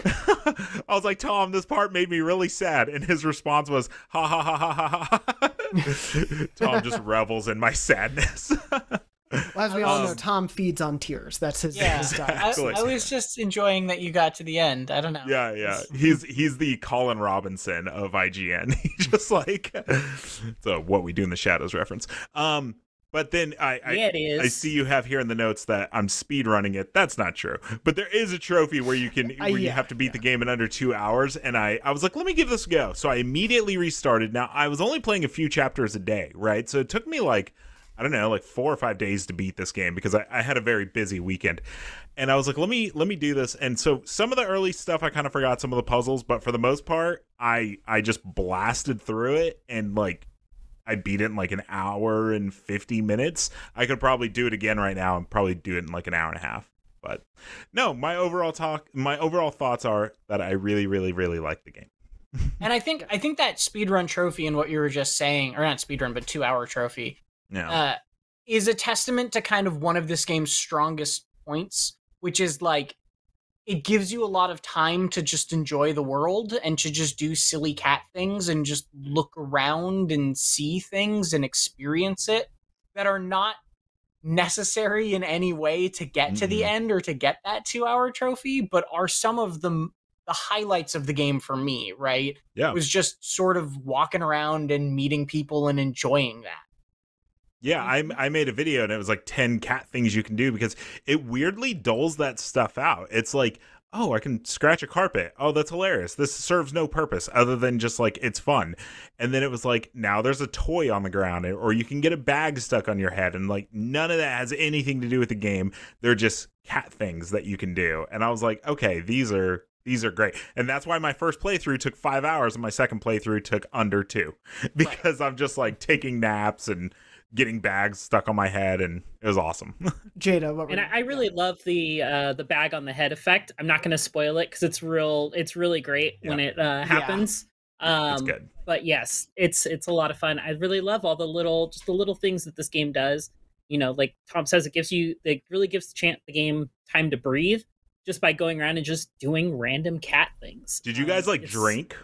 I was like, Tom, this part made me really sad. And his response was, ha ha ha ha ha ha. Tom just revels in my sadness. Well, as we all know, Um, Tom feeds on tears. That's his, Yeah, his diet. I, Exactly. I was just enjoying that you got to the end. I don't know. Yeah, yeah. He's he's the Colin Robinson of I G N. He's just like, it's a What We Do in the Shadows reference. Um, but then I, I Yeah, it is. I see you have here in the notes that I'm speed running it. That's not true. But there is a trophy where you can where Uh, you yeah, have to beat yeah. the game in under two hours. And I, I was like, let me give this a go. So I immediately restarted. Now I was only playing a few chapters a day, right? So it took me like, I don't know, like four or five days to beat this game because I, I had a very busy weekend. And I was like, let me let me do this. And so some of the early stuff I kind of forgot some of the puzzles, but for the most part, I I just blasted through it and like I beat it in like an hour and fifty minutes. I could probably do it again right now and probably do it in like an hour and a half. But no, my overall talk, my overall thoughts are that I really, really, really like the game. And I think I think that speedrun trophy and what you were just saying, or not speedrun, but two hour trophy, Yeah. uh, is a testament to kind of one of this game's strongest points, which is like it gives you a lot of time to just enjoy the world and to just do silly cat things and just look around and see things and experience it that are not necessary in any way to get to the Mhm. end or to get that two hour trophy, but are some of the the highlights of the game for me, right? Yeah. Was just sort of walking around and meeting people and enjoying that. Yeah, I I made a video and it was like ten cat things you can do because it weirdly doles that stuff out. It's like, oh, I can scratch a carpet. Oh, that's hilarious. This serves no purpose other than just like it's fun. And then it was like, now there's a toy on the ground, or you can get a bag stuck on your head, and like none of that has anything to do with the game. They're just cat things that you can do. And I was like, okay, these are These are great. And that's why my first playthrough took five hours and my second playthrough took under two. Because right. I'm just like taking naps and getting bags stuck on my head, and it was awesome. Jada, what were and you- I, I really love the uh, the bag on the head effect. I'm not going to spoil it because it's real. It's really great yeah. when it uh, happens. Yeah. Um, it's good. But yes, it's it's a lot of fun. I really love all the little just the little things that this game does. You know, like Tom says, it gives you it really gives the, chance, the game time to breathe just by going around and just doing random cat things. Did you guys um, like drink?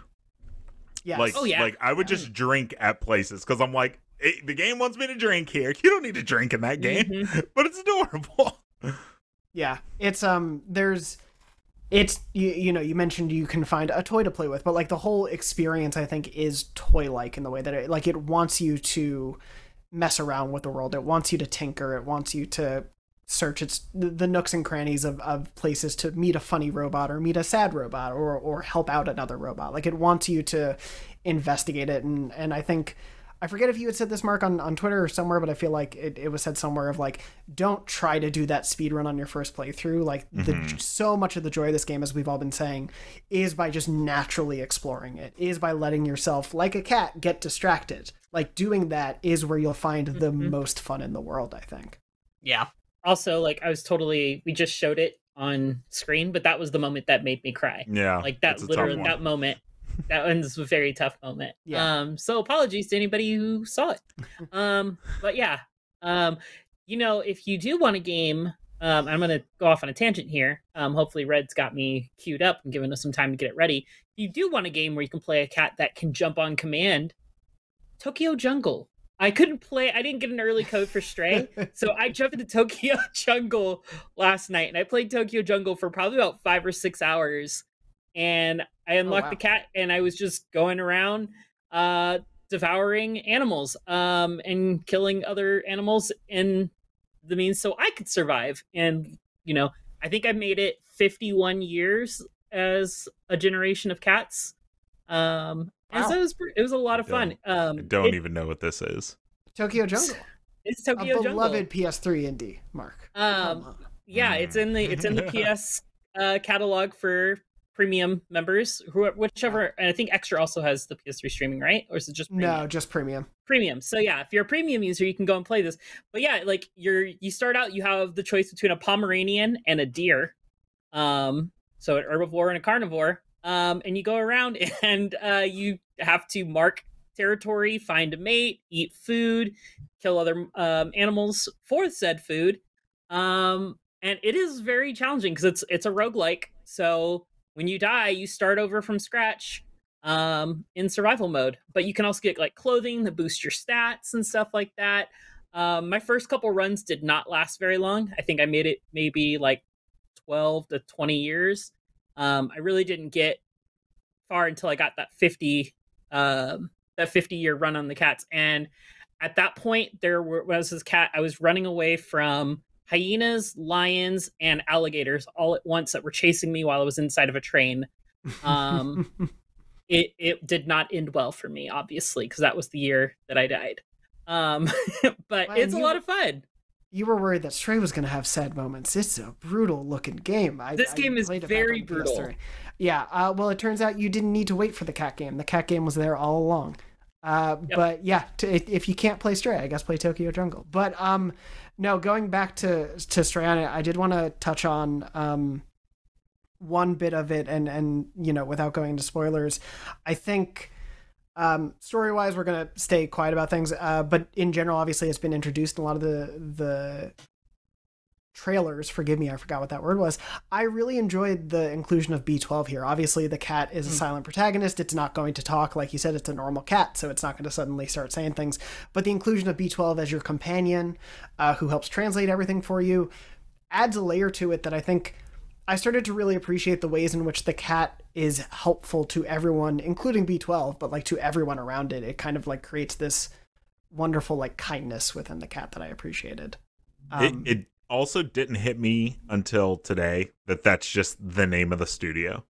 Yes. Like, oh yeah. Like I would just drink at places because I'm like, It, the game wants me to drink here. You don't need to drink in that game, mm-hmm. but it's adorable. Yeah, it's um, there's, it's you, you know, you mentioned you can find a toy to play with, but like the whole experience, I think, is toy-like in the way that it like it wants you to mess around with the world. It wants you to tinker. It wants you to search its the, the nooks and crannies of, of places to meet a funny robot or meet a sad robot or or help out another robot. Like it wants you to investigate it, and and I think. I forget if you had said this, Mark, on, on Twitter or somewhere, but I feel like it, it was said somewhere of like, don't try to do that speed run on your first playthrough. Like mm-hmm. the, so much of the joy of this game, as we've all been saying, is by just naturally exploring it, is by letting yourself, like a cat, get distracted. Like doing that is where you'll find the mm-hmm. most fun in the world, I think. Yeah. Also, like I was totally, we just showed it on screen, but that was the moment that made me cry. Yeah. Like that literally, that moment. That one's a very tough moment. Yeah. Um, so apologies to anybody who saw it. Um, but yeah, um, you know, if you do want a game, um, I'm going to go off on a tangent here. Um, hopefully Red's got me queued up and given us some time to get it ready. If you do want a game where you can play a cat that can jump on command, Tokyo Jungle. I couldn't play, I didn't get an early code for Stray, so I jumped into Tokyo Jungle last night, and I played Tokyo Jungle for probably about five or six hours. And I unlocked oh, wow. the cat, and I was just going around uh, devouring animals um, and killing other animals in the means so I could survive. And, you know, I think I made it fifty-one years as a generation of cats. Um, and wow. so it was, it was a lot of fun. Um, I don't it, even know what this is. Tokyo Jungle. It's Tokyo a Jungle. beloved P S three indie, Mark. Um, yeah, it's in the it's in the P S uh, catalog for premium members, who whichever, and I think Extra also has the P S three streaming, right? Or is it just premium? No, just premium. Premium. So yeah, if you're a premium user, you can go and play this. But yeah, like you're you start out, you have the choice between a Pomeranian and a deer. Um, so an herbivore and a carnivore. Um, and you go around and uh, you have to mark territory, find a mate, eat food, kill other um, animals for said food. Um, and it is very challenging because it's it's a roguelike. So when you die, you start over from scratch um, in survival mode. But you can also get like clothing that boosts your stats and stuff like that. Um, my first couple runs did not last very long. I think I made it maybe like twelve to twenty years. Um, I really didn't get far until I got that fifty um, that fifty year run on the cats. And at that point, there were, when I was this cat, I was running away from hyenas, lions, and alligators all at once that were chasing me while I was inside of a train. Um, it it did not end well for me, obviously, because that was the year that I died. Um, but well, it's a lot of fun. You were worried that Stray was going to have sad moments. It's a brutal looking game. I, this game I is very brutal. P S three. Yeah. Uh, well, it turns out you didn't need to wait for the cat game. The cat game was there all along. Uh, yep. But yeah, to, if you can't play Stray, I guess play Tokyo Jungle. But um, no, going back to to Stray, I did want to touch on um, one bit of it, and and you know, without going into spoilers, I think um, story wise, we're gonna stay quiet about things. Uh, but in general, obviously, it's been introduced in a lot of the the trailers. Forgive me, I forgot what that word was. I really enjoyed the inclusion of B twelve here. Obviously, the cat is a mm. silent protagonist. It's not going to talk. Like you said, it's a normal cat, so it's not going to suddenly start saying things. But the inclusion of B twelve as your companion, uh, who helps translate everything for you, adds a layer to it that I think I started to really appreciate the ways in which the cat is helpful to everyone, including B twelve, but like to everyone around it. It kind of like creates this wonderful like kindness within the cat that I appreciated. Um, it, it also didn't hit me until today that that's just the name of the studio.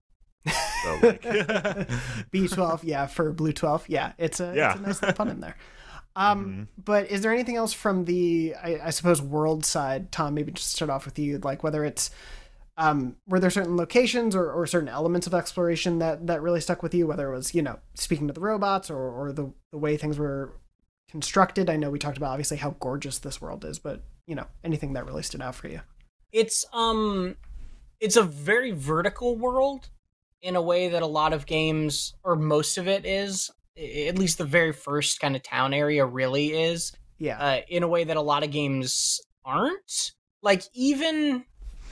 So like B twelve, yeah, for BlueTwelve, yeah, it's a, yeah. it's a nice little pun in there. Um, mm-hmm. But is there anything else from the, I, I suppose, world side, Tom? Maybe just start off with you, like whether it's, um, were there certain locations or, or certain elements of exploration that that really stuck with you? Whether it was, you know, speaking to the robots or or the the way things were constructed. I know we talked about obviously how gorgeous this world is, but you know, anything that really stood out for you? It's um, it's a very vertical world. In a way that a lot of games, or most of it is, at least the very first kind of town area really is. Yeah. Uh, in a way that a lot of games aren't. Like, even...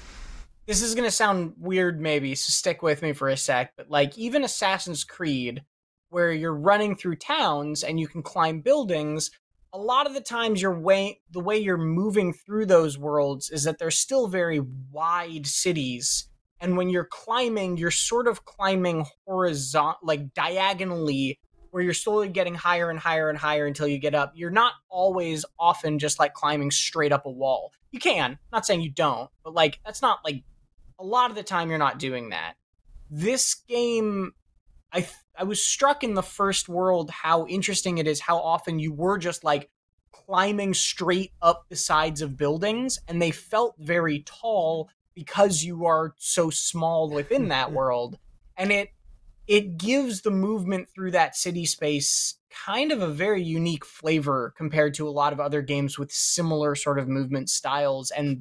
This is going to sound weird, maybe, so stick with me for a sec, but, like, even Assassin's Creed, where you're running through towns and you can climb buildings, a lot of the times your way, the way you're moving through those worlds is that they're still very wide cities. And when you're climbing, you're sort of climbing horizontal, like diagonally, where you're slowly getting higher and higher and higher until you get up. You're not always often just like climbing straight up a wall. You can, not saying you don't, but like, that's not like, a lot of the time you're not doing that. This game, I I was struck in the first world how interesting it is, how often you were just like climbing straight up the sides of buildings, and they felt very tall, because you are so small within that world. And it it gives the movement through that city space kind of a very unique flavor compared to a lot of other games with similar sort of movement styles, and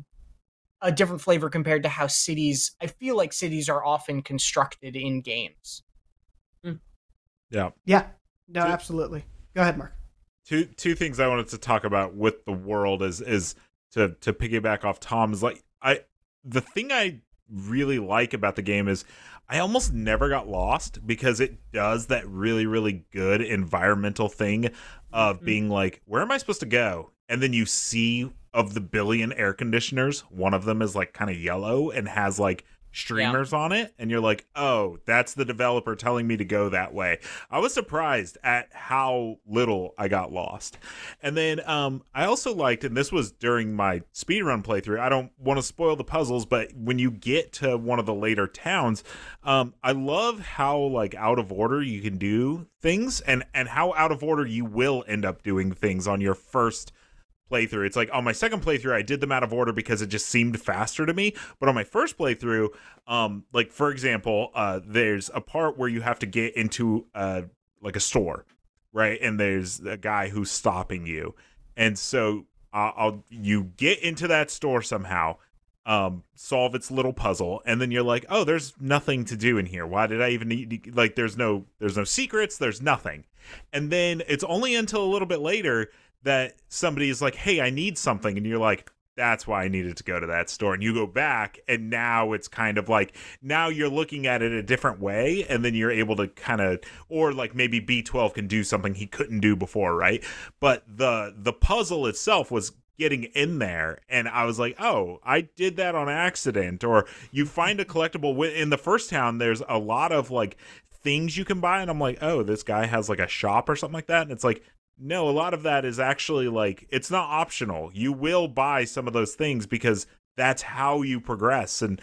a different flavor compared to how cities, I feel like cities are often constructed in games. Mm. Yeah. Yeah. No, two, absolutely. Go ahead, Mark. Two two things I wanted to talk about with the world is is to to piggyback off Tom's, like I the thing I really like about the game is I almost never got lost, because it does that really, really good environmental thing of being like, where am I supposed to go? And then you see of the billion air conditioners, one of them is like kind of yellow and has like streamers yeah. on it, and you're like, oh, that's the developer telling me to go that way. I was surprised at how little I got lost. And then um I also liked, and this was during my speedrun playthrough, I don't want to spoil the puzzles, but when you get to one of the later towns, um I love how like out of order you can do things, and and how out of order you will end up doing things on your first playthrough. It's like on my second playthrough, I did them out of order because it just seemed faster to me. But on my first playthrough, um, like for example, uh, there's a part where you have to get into uh, like a store, right? And there's a guy who's stopping you, and so uh, I'll you get into that store somehow, um, solve its little puzzle, and then you're like, oh, there's nothing to do in here. Why did I even need? Like, there's no there's no secrets. There's nothing. And then it's only until a little bit later that somebody is like, hey, I need something. And you're like, that's why I needed to go to that store. And you go back, and now it's kind of like, now you're looking at it a different way. And then you're able to kind of, or like maybe B twelve can do something he couldn't do before, right? But the the puzzle itself was getting in there, and I was like, oh, I did that on accident. Or you find a collectible in the first town, there's a lot of like things you can buy, and I'm like, oh, this guy has like a shop or something like that. And it's like, no, a lot of that is actually like, it's not optional. You will buy some of those things because that's how you progress. And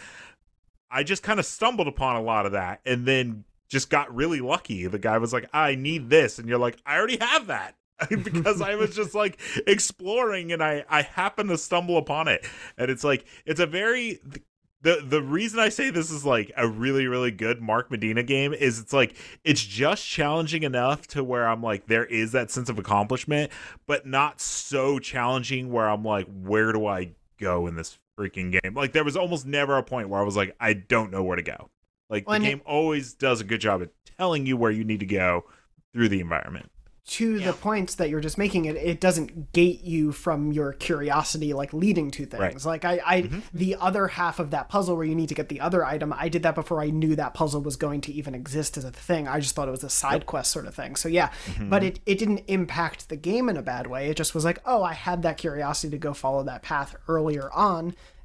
I just kind of stumbled upon a lot of that, and then just got really lucky. The guy was like, I need this. And you're like, I already have that. Because I was just like exploring, and I, I happened to stumble upon it. And it's like, it's a very, the, the reason I say this is like a really, really good Mark Medina game is it's like, it's just challenging enough to where I'm like, there is that sense of accomplishment, but not so challenging where I'm like, where do I go in this freaking game? Like, there was almost never a point where I was like, I don't know where to go. Like, well, the game it, always does a good job at telling you where you need to go through the environment. To yeah. the points that you're just making, it it doesn't gate you from your curiosity, like leading to things. Right. Like I, I mm-hmm. the other half of that puzzle where you need to get the other item, I did that before I knew that puzzle was going to even exist as a thing. I just thought it was a side yep. quest sort of thing. So yeah, mm-hmm. but it, it didn't impact the game in a bad way. It just was like, oh, I had that curiosity to go follow that path earlier on,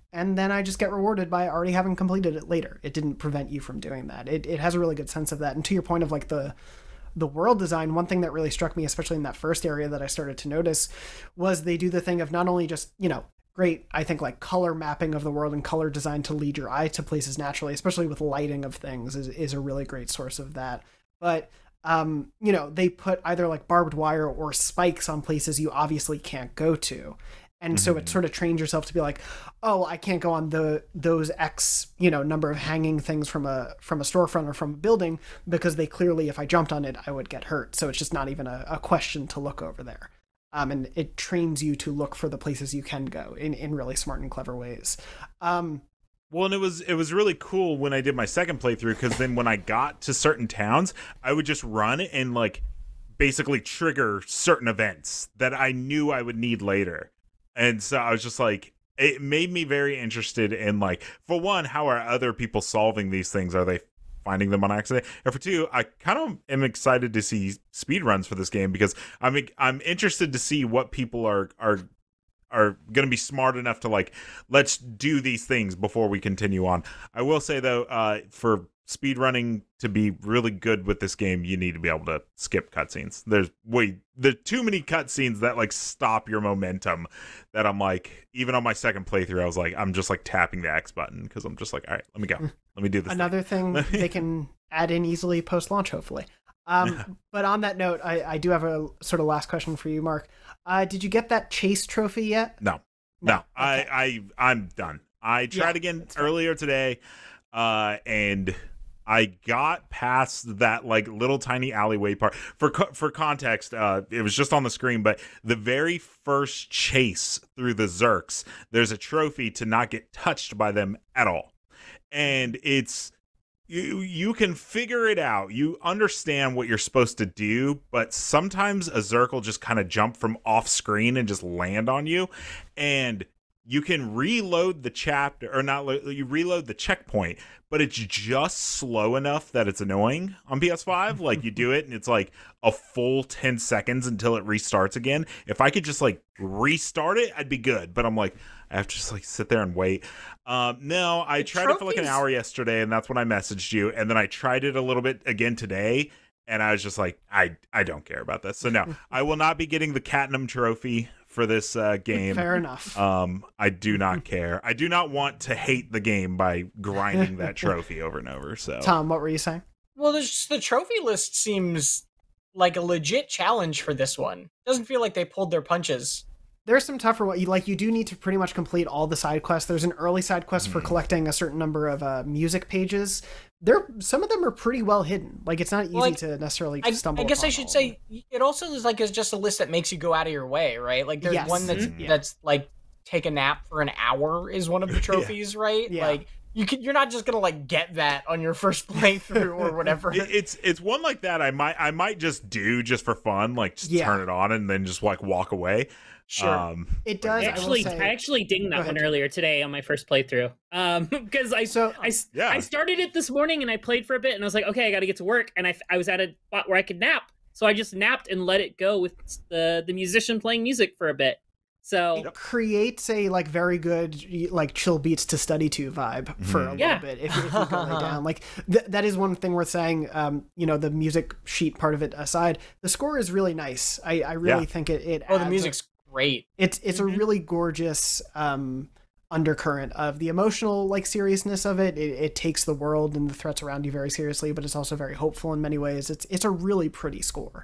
and then I just get rewarded by already having completed it later. It didn't prevent you from doing that. It it has a really good sense of that. And to your point of like the the world design, one thing that really struck me, especially in that first area that I started to notice, was they do the thing of not only just, you know, great, I think like color mapping of the world and color design to lead your eye to places naturally, especially with lighting of things is, is a really great source of that. But, um, you know, they put either like barbed wire or spikes on places you obviously can't go to. And mm-hmm. so it sort of trains yourself to be like, oh, I can't go on the those X, you know, number of hanging things from a from a storefront or from a building because they clearly, if I jumped on it, I would get hurt. So it's just not even a, a question to look over there. Um, and it trains you to look for the places you can go in, in really smart and clever ways. Um, well, and it was it was really cool when I did my second playthrough, because then when I got to certain towns, I would just run and like basically trigger certain events that I knew I would need later. And so I was just like, it made me very interested in, like, for one, how are other people solving these things? Are they finding them on accident? And for two, I kind of am excited to see speedruns for this game, because I'm I'm interested to see what people are are are going to be smart enough to, like, let's do these things before we continue on. I will say, though, uh, for speedrunning to be really good with this game, you need to be able to skip cutscenes. There's way there's too many cutscenes that like stop your momentum, that I'm like, even on my second playthrough, I was like, I'm just like tapping the X button because I'm just like, all right, let me go, let me do this. Another thing, thing they can add in easily post launch, hopefully. Um, but on that note, I, I do have a sort of last question for you, Mark. Uh, did you get that chase trophy yet? No, no, no. Okay. I I I'm done. I tried yeah, again earlier today, uh, and I got past that like little tiny alleyway part. For co- for context, uh, it was just on the screen, but the very first chase through the Zerks, there's a trophy to not get touched by them at all. And it's, you you can figure it out. You understand what you're supposed to do, but sometimes a Zerk will just kind of jump from off screen and just land on you. And you can reload the chapter, or not, you reload the checkpoint, but it's just slow enough that it's annoying on P S five. Like, you do it and it's like a full ten seconds until it restarts again. If I could just like restart it, I'd be good. But I'm like, I have to just like sit there and wait. Um, no, I the tried trophies... it for like an hour yesterday, and that's when I messaged you. And then I tried it a little bit again today, and I was just like, I, I don't care about this. So no, I will not be getting the Catnum trophy for this uh, game. Fair enough. Um, I do not care. I do not want to hate the game by grinding that trophy over and over. So, Tom, what were you saying? Well, there's just, the trophy list seems like a legit challenge for this one. Doesn't feel like they pulled their punches. There's some tougher ones. Like, you do need to pretty much complete all the side quests. There's an early side quest mm. for collecting a certain number of uh, music pages. There, some of them are pretty well hidden. Like, it's not easy like, to necessarily I, stumble. I guess I should say it also is like is just a list that makes you go out of your way, right? Like, there's yes. one that's mm-hmm. that's like take a nap for an hour is one of the trophies, yeah. right? Yeah. Like, you can, you're not just gonna like get that on your first playthrough or whatever. It, it's it's one like that. I might I might just do just for fun, like just yeah. turn it on and then just like walk away. Sure, um, it does. I actually, I, I actually dinged that one earlier today on my first playthrough. Um, because I so I, yeah. I started it this morning and I played for a bit and I was like, okay, I got to get to work, and I I was at a spot where I could nap, so I just napped and let it go with the the musician playing music for a bit. So it creates a like very good like chill beats to study to vibe mm-hmm. for a yeah. little bit if, if you go lay down. Like th- that is one thing worth saying. Um, you know, the music sheet part of it aside, the score is really nice. I I really yeah. think it it. Oh, the music's great. It's it's mm-hmm. a really gorgeous um, undercurrent of the emotional like seriousness of it. it. It takes the world and the threats around you very seriously, but it's also very hopeful in many ways. It's it's a really pretty score.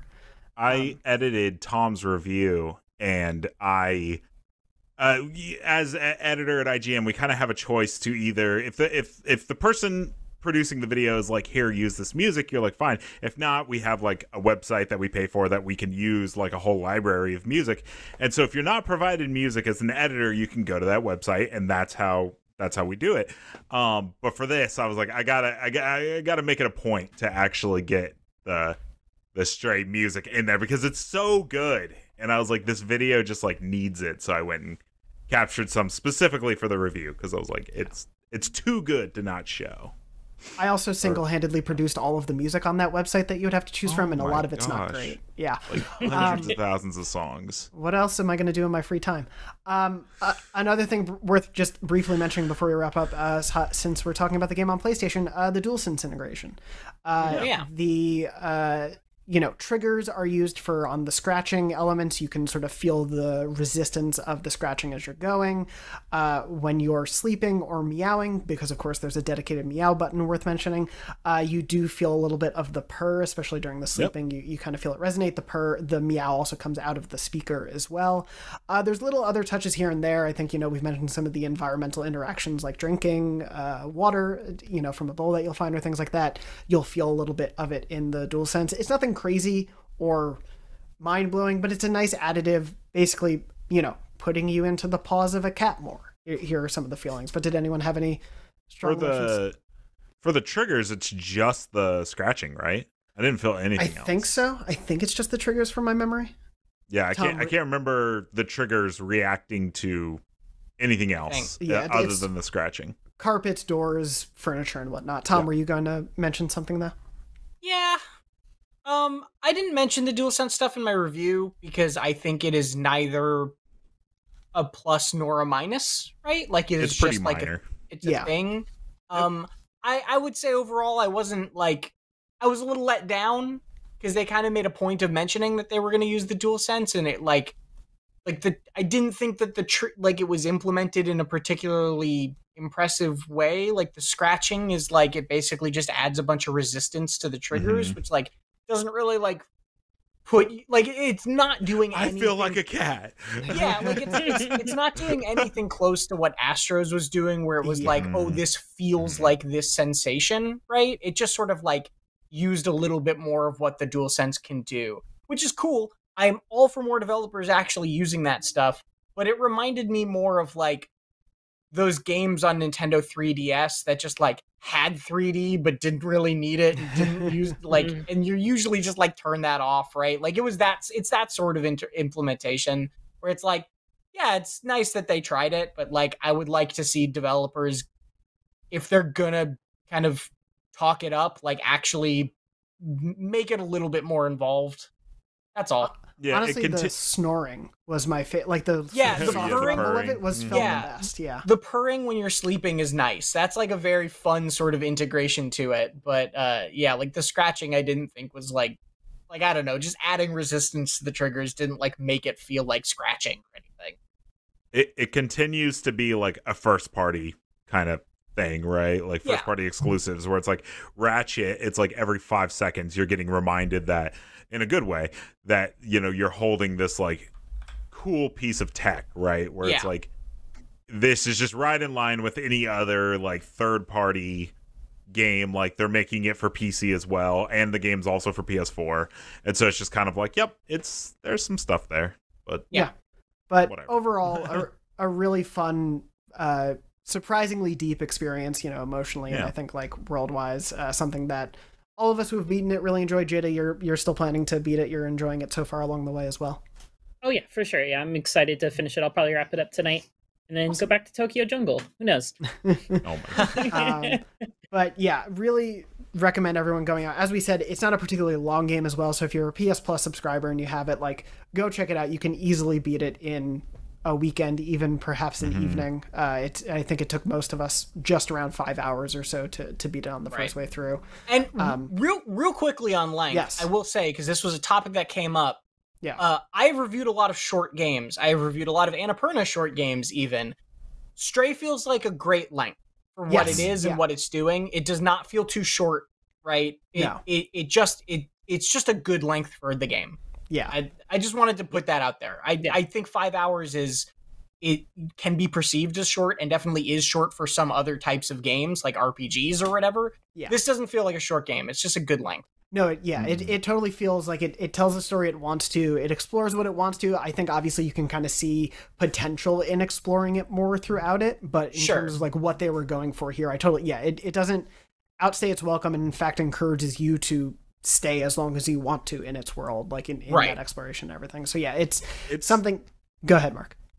I um, edited Tom's review, and I, uh, as a- editor at I G N, we kind of have a choice to either if the if if the person producing the video is like, here, use this music, you're like, fine. If not, we have like a website that we pay for that we can use like a whole library of music. And so if you're not provided music as an editor, you can go to that website, and that's how that's how we do it. Um, but for this, I was like, I gotta I gotta I gotta make it a point to actually get the the straight music in there because it's so good. And I was like, this video just like needs it. So I went and captured some specifically for the review because I was like, it's it's too good to not show. I also single-handedly produced all of the music on that website that you would have to choose Oh from, and a my lot of it's gosh. not great. Yeah. Like hundreds of thousands of songs. What else am I going to do in my free time? Um, uh, another thing b- worth just briefly mentioning before we wrap up, uh, s- since we're talking about the game on PlayStation, uh, the DualSense integration. Uh, Yeah. The uh, you know, triggers are used for on the scratching elements. You can sort of feel the resistance of the scratching as you're going. Uh, when you're sleeping or meowing, because of course there's a dedicated meow button worth mentioning, uh, you do feel a little bit of the purr, especially during the sleeping. Yep. You, you kind of feel it resonate. The purr, the meow also comes out of the speaker as well. Uh, there's little other touches here and there. I think, you know, we've mentioned some of the environmental interactions like drinking uh, water, you know, from a bowl that you'll find or things like that. You'll feel a little bit of it in the DualSense. It's nothing crazy or mind-blowing, but it's a nice additive, basically, you know, putting you into the paws of a cat more. Here are some of the feelings. But did anyone have any strong for the emotions? for the triggers? It's just the scratching, right? I didn't feel anything I else. think so. I think it's just the triggers from my memory. Yeah, I Tom, can't I can't remember the triggers reacting to anything else Yeah, uh, other it's- than the scratching. Carpets, doors, furniture, and whatnot. Tom, Yeah. were you going to mention something though? Yeah. Um, I didn't mention the DualSense stuff in my review because I think it is neither a plus nor a minus, right? Like it is It's pretty just like a, minor. it's a Yeah. thing. Um, I I would say overall I wasn't like I was a little let down because they kind of made a point of mentioning that they were going to use the DualSense, and it like like the I didn't think that the tr- like it was implemented in a particularly impressive way. Like the scratching is like it basically just adds a bunch of resistance to the triggers, Mhm. which like doesn't really like put you- like it's not doing I anything. feel like a cat. Yeah, like it's, it's it's not doing anything close to what Astros was doing, where it was Yeah. like, oh, this feels Mhm. like this sensation, right? It just sort of like used a little bit more of what the DualSense can do, which is cool. I'm all for more developers actually using that stuff, but it reminded me more of like those games on Nintendo three D S that just like had three D but didn't really need it and didn't use like Mhm. and you're usually just like turn that off, right? Like it was that it's that sort of inter- implementation where it's like, yeah, it's nice that they tried it, but like I would like to see developers, if they're gonna kind of talk it up, like actually m- make it a little bit more involved. That's all. Yeah, Honestly, it the conti- snoring was my favorite. Like the Yeah, sort of the soft purring- rumble of it was Mhm. felt Yeah. the best. Yeah. The purring when you're sleeping is nice. That's like a very fun sort of integration to it. But uh yeah, like the scratching I didn't think was like like I don't know, just adding resistance to the triggers didn't like make it feel like scratching or anything. it, it continues to be like a first party kind of thing, right? Like first Yeah. party exclusives where it's like Ratchet, it's like every five seconds you're getting reminded that, in a good way, that, you know, you're holding this like cool piece of tech, right? Where it's Yeah. like, this is just right in line with any other like third party game. Like they're making it for P C as well, and the game's also for P S four. And so it's just kind of like, yep, it's there's some stuff there. But Yeah. But Whatever. overall, a, a really fun, uh, surprisingly deep experience, you know, emotionally, and Yeah. I think like world-wise, uh, something that all of us who've beaten it really enjoyed. Jada, you're you're still planning to beat it. You're enjoying it so far along the way as well. Oh yeah, for sure. Yeah, I'm excited to finish it. I'll probably wrap it up tonight and then go back to Tokyo Jungle. Who knows? oh my god. um, but yeah, really recommend everyone going out. As we said, it's not a particularly long game as well, so if you're a P S Plus subscriber and you have it, like, go check it out. You can easily beat it in a weekend, even perhaps an Mhm. evening. Uh, it, I think it took most of us just around five hours or so to, to beat it on the Right. first way through. And Um, real real quickly on length, yes. I will say, because this was a topic that came up. Yeah. Uh, I have reviewed a lot of short games. I have reviewed a lot of Annapurna short games, even. Stray feels like a great length for what Yes, it is and yeah. what it's doing. It does not feel too short, right? It, No. it, it just it it's just a good length for the game. Yeah. I I just wanted to put that out there. I Yeah. I think five hours is it can be perceived as short and definitely is short for some other types of games like R P Gs or whatever. Yeah. This doesn't feel like a short game. It's just a good length. No, it, yeah, Mhm. it, it totally feels like it, it tells the story it wants to. It explores what it wants to. I think obviously you can kind of see potential in exploring it more throughout it, but in Sure. terms of like what they were going for here, I totally, yeah, it, it doesn't outstay its welcome, and in fact encourages you to stay as long as you want to in its world, like in, in Right. that exploration and everything. So yeah, it's It's something. Go ahead, Mark.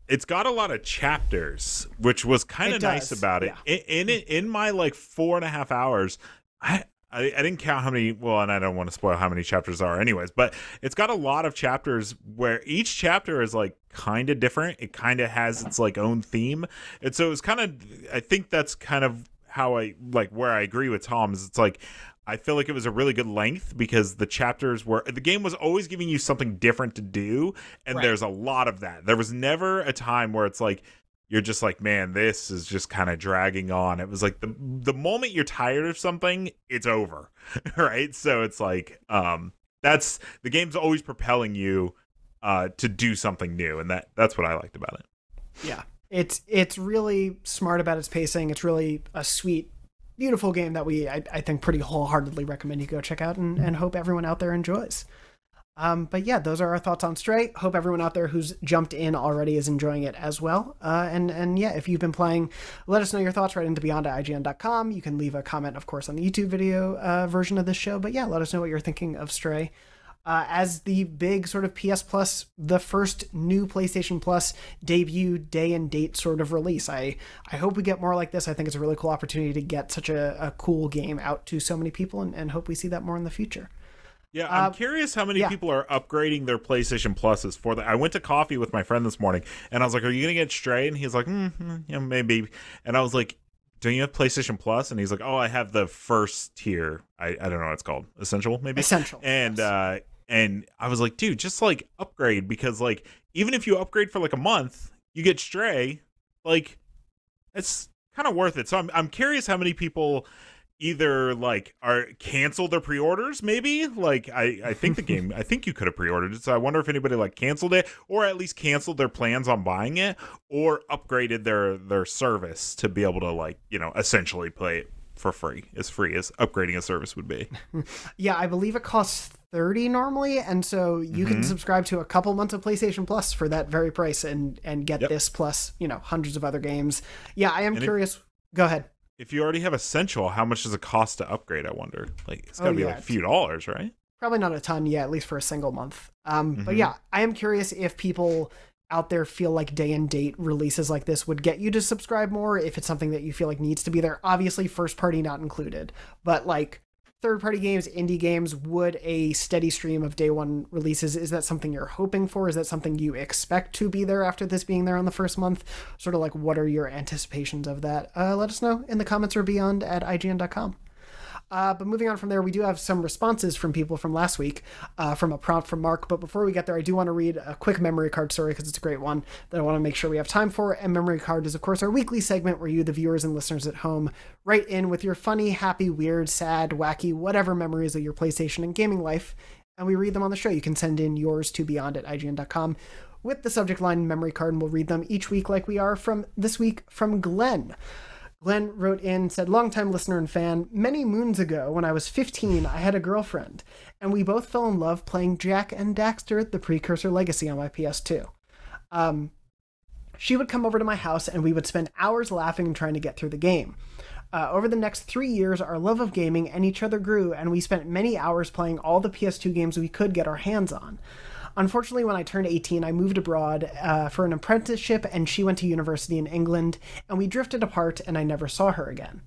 it's got a lot of chapters, which was kind of nice about it. Yeah. In, in it, in my like four and a half hours, I, I I didn't count how many. Well, and I don't want to spoil how many chapters there are, anyways. But it's got a lot of chapters where each chapter is like kind of different. It kind of has its like own theme, and so it's kind of. I think that's kind of how I like where I agree with Tom. Is it's like. I feel like it was a really good length because the chapters were the game was always giving you something different to do, and Right. there's a lot of that. There was never a time where it's like you're just like, man, this is just kind of dragging on. It was like the the moment you're tired of something, it's over, right? So it's like um, that's the game's always propelling you uh, to do something new, and that that's what I liked about it. Yeah, it's it's really smart about its pacing. It's really a sweet, beautiful game that we, I, I think, pretty wholeheartedly recommend you go check out and, and hope everyone out there enjoys. Um, but yeah, those are our thoughts on Stray. Hope everyone out there who's jumped in already is enjoying it as well. Uh, and, and yeah, if you've been playing, let us know your thoughts right into beyond at I G N dot com. You can leave a comment, of course, on the YouTube video uh, version of this show. But yeah, let us know what you're thinking of Stray. Uh, as the big sort of P S Plus, the first new PlayStation Plus debut day and date sort of release. I, I hope we get more like this. I think it's a really cool opportunity to get such a, a cool game out to so many people, and, and hope we see that more in the future. Yeah, I'm Uh, curious how many yeah. people are upgrading their PlayStation Pluses for that. I went to coffee with my friend this morning, and I was like, "Are you gonna get Stray?" And he's like, mm, mm, "Yeah, maybe." And I was like, "Do you have PlayStation Plus?" And he's like, "Oh, I have the first tier. I, I don't know what it's called, Essential, maybe." Essential. And yes. uh, and I was like, "Dude, just like upgrade because like even if you upgrade for like a month, you get Stray. Like, it's kind of worth it." So I'm I'm curious how many people either like are canceled their pre-orders, maybe like I I think the game I think you could have pre-ordered it, so I wonder if anybody like canceled it or at least canceled their plans on buying it or upgraded their their service to be able to like, you know, essentially play it for free, as free as upgrading a service would be. Yeah, I believe it costs thirty normally, and so you Mhm. can subscribe to a couple months of PlayStation Plus for that very price and and get Yep. this plus, you know, hundreds of other games. Yeah, I am And if- curious. Go ahead. If you already have Essential, how much does it cost to upgrade? I wonder. Like it's got to Oh, be yeah, like a few dollars, right? Probably not a ton, yeah, at least for a single month. Um, But Mhm. yeah, I am curious if people out there feel like day and date releases like this would get you to subscribe more, if it's something that you feel like needs to be there. Obviously, first party not included, but like third party games, indie games, would a steady stream of day one releases, is that something you're hoping for? Is that something you expect to be there after this being there on the first month? Sort of like, what are your anticipations of that? Uh, let us know in the comments or beyond at I G N dot com. Uh, but moving on from there, we do have some responses from people from last week, uh, from a prompt from Mark. But before we get there, I do want to read a quick memory card story because it's a great one that I want to make sure we have time for. And memory card is, of course, our weekly segment where you, the viewers and listeners at home, write in with your funny, happy, weird, sad, wacky, whatever memories of your PlayStation and gaming life, and we read them on the show. You can send in yours to beyond at I G N dot com with the subject line memory card, and we'll read them each week like we are from this week from Glenn. Glenn wrote in, said, longtime listener and fan, many moons ago when I was fifteen, I had a girlfriend, and we both fell in love playing Jak and Daxter, the Precursor Legacy on my P S two. Um, she would come over to my house and we would spend hours laughing and trying to get through the game. Uh, over the next three years, our love of gaming and each other grew, and we spent many hours playing all the P S two games we could get our hands on. Unfortunately, when I turned eighteen, I moved abroad uh, for an apprenticeship, and she went to university in England, and we drifted apart, and I never saw her again.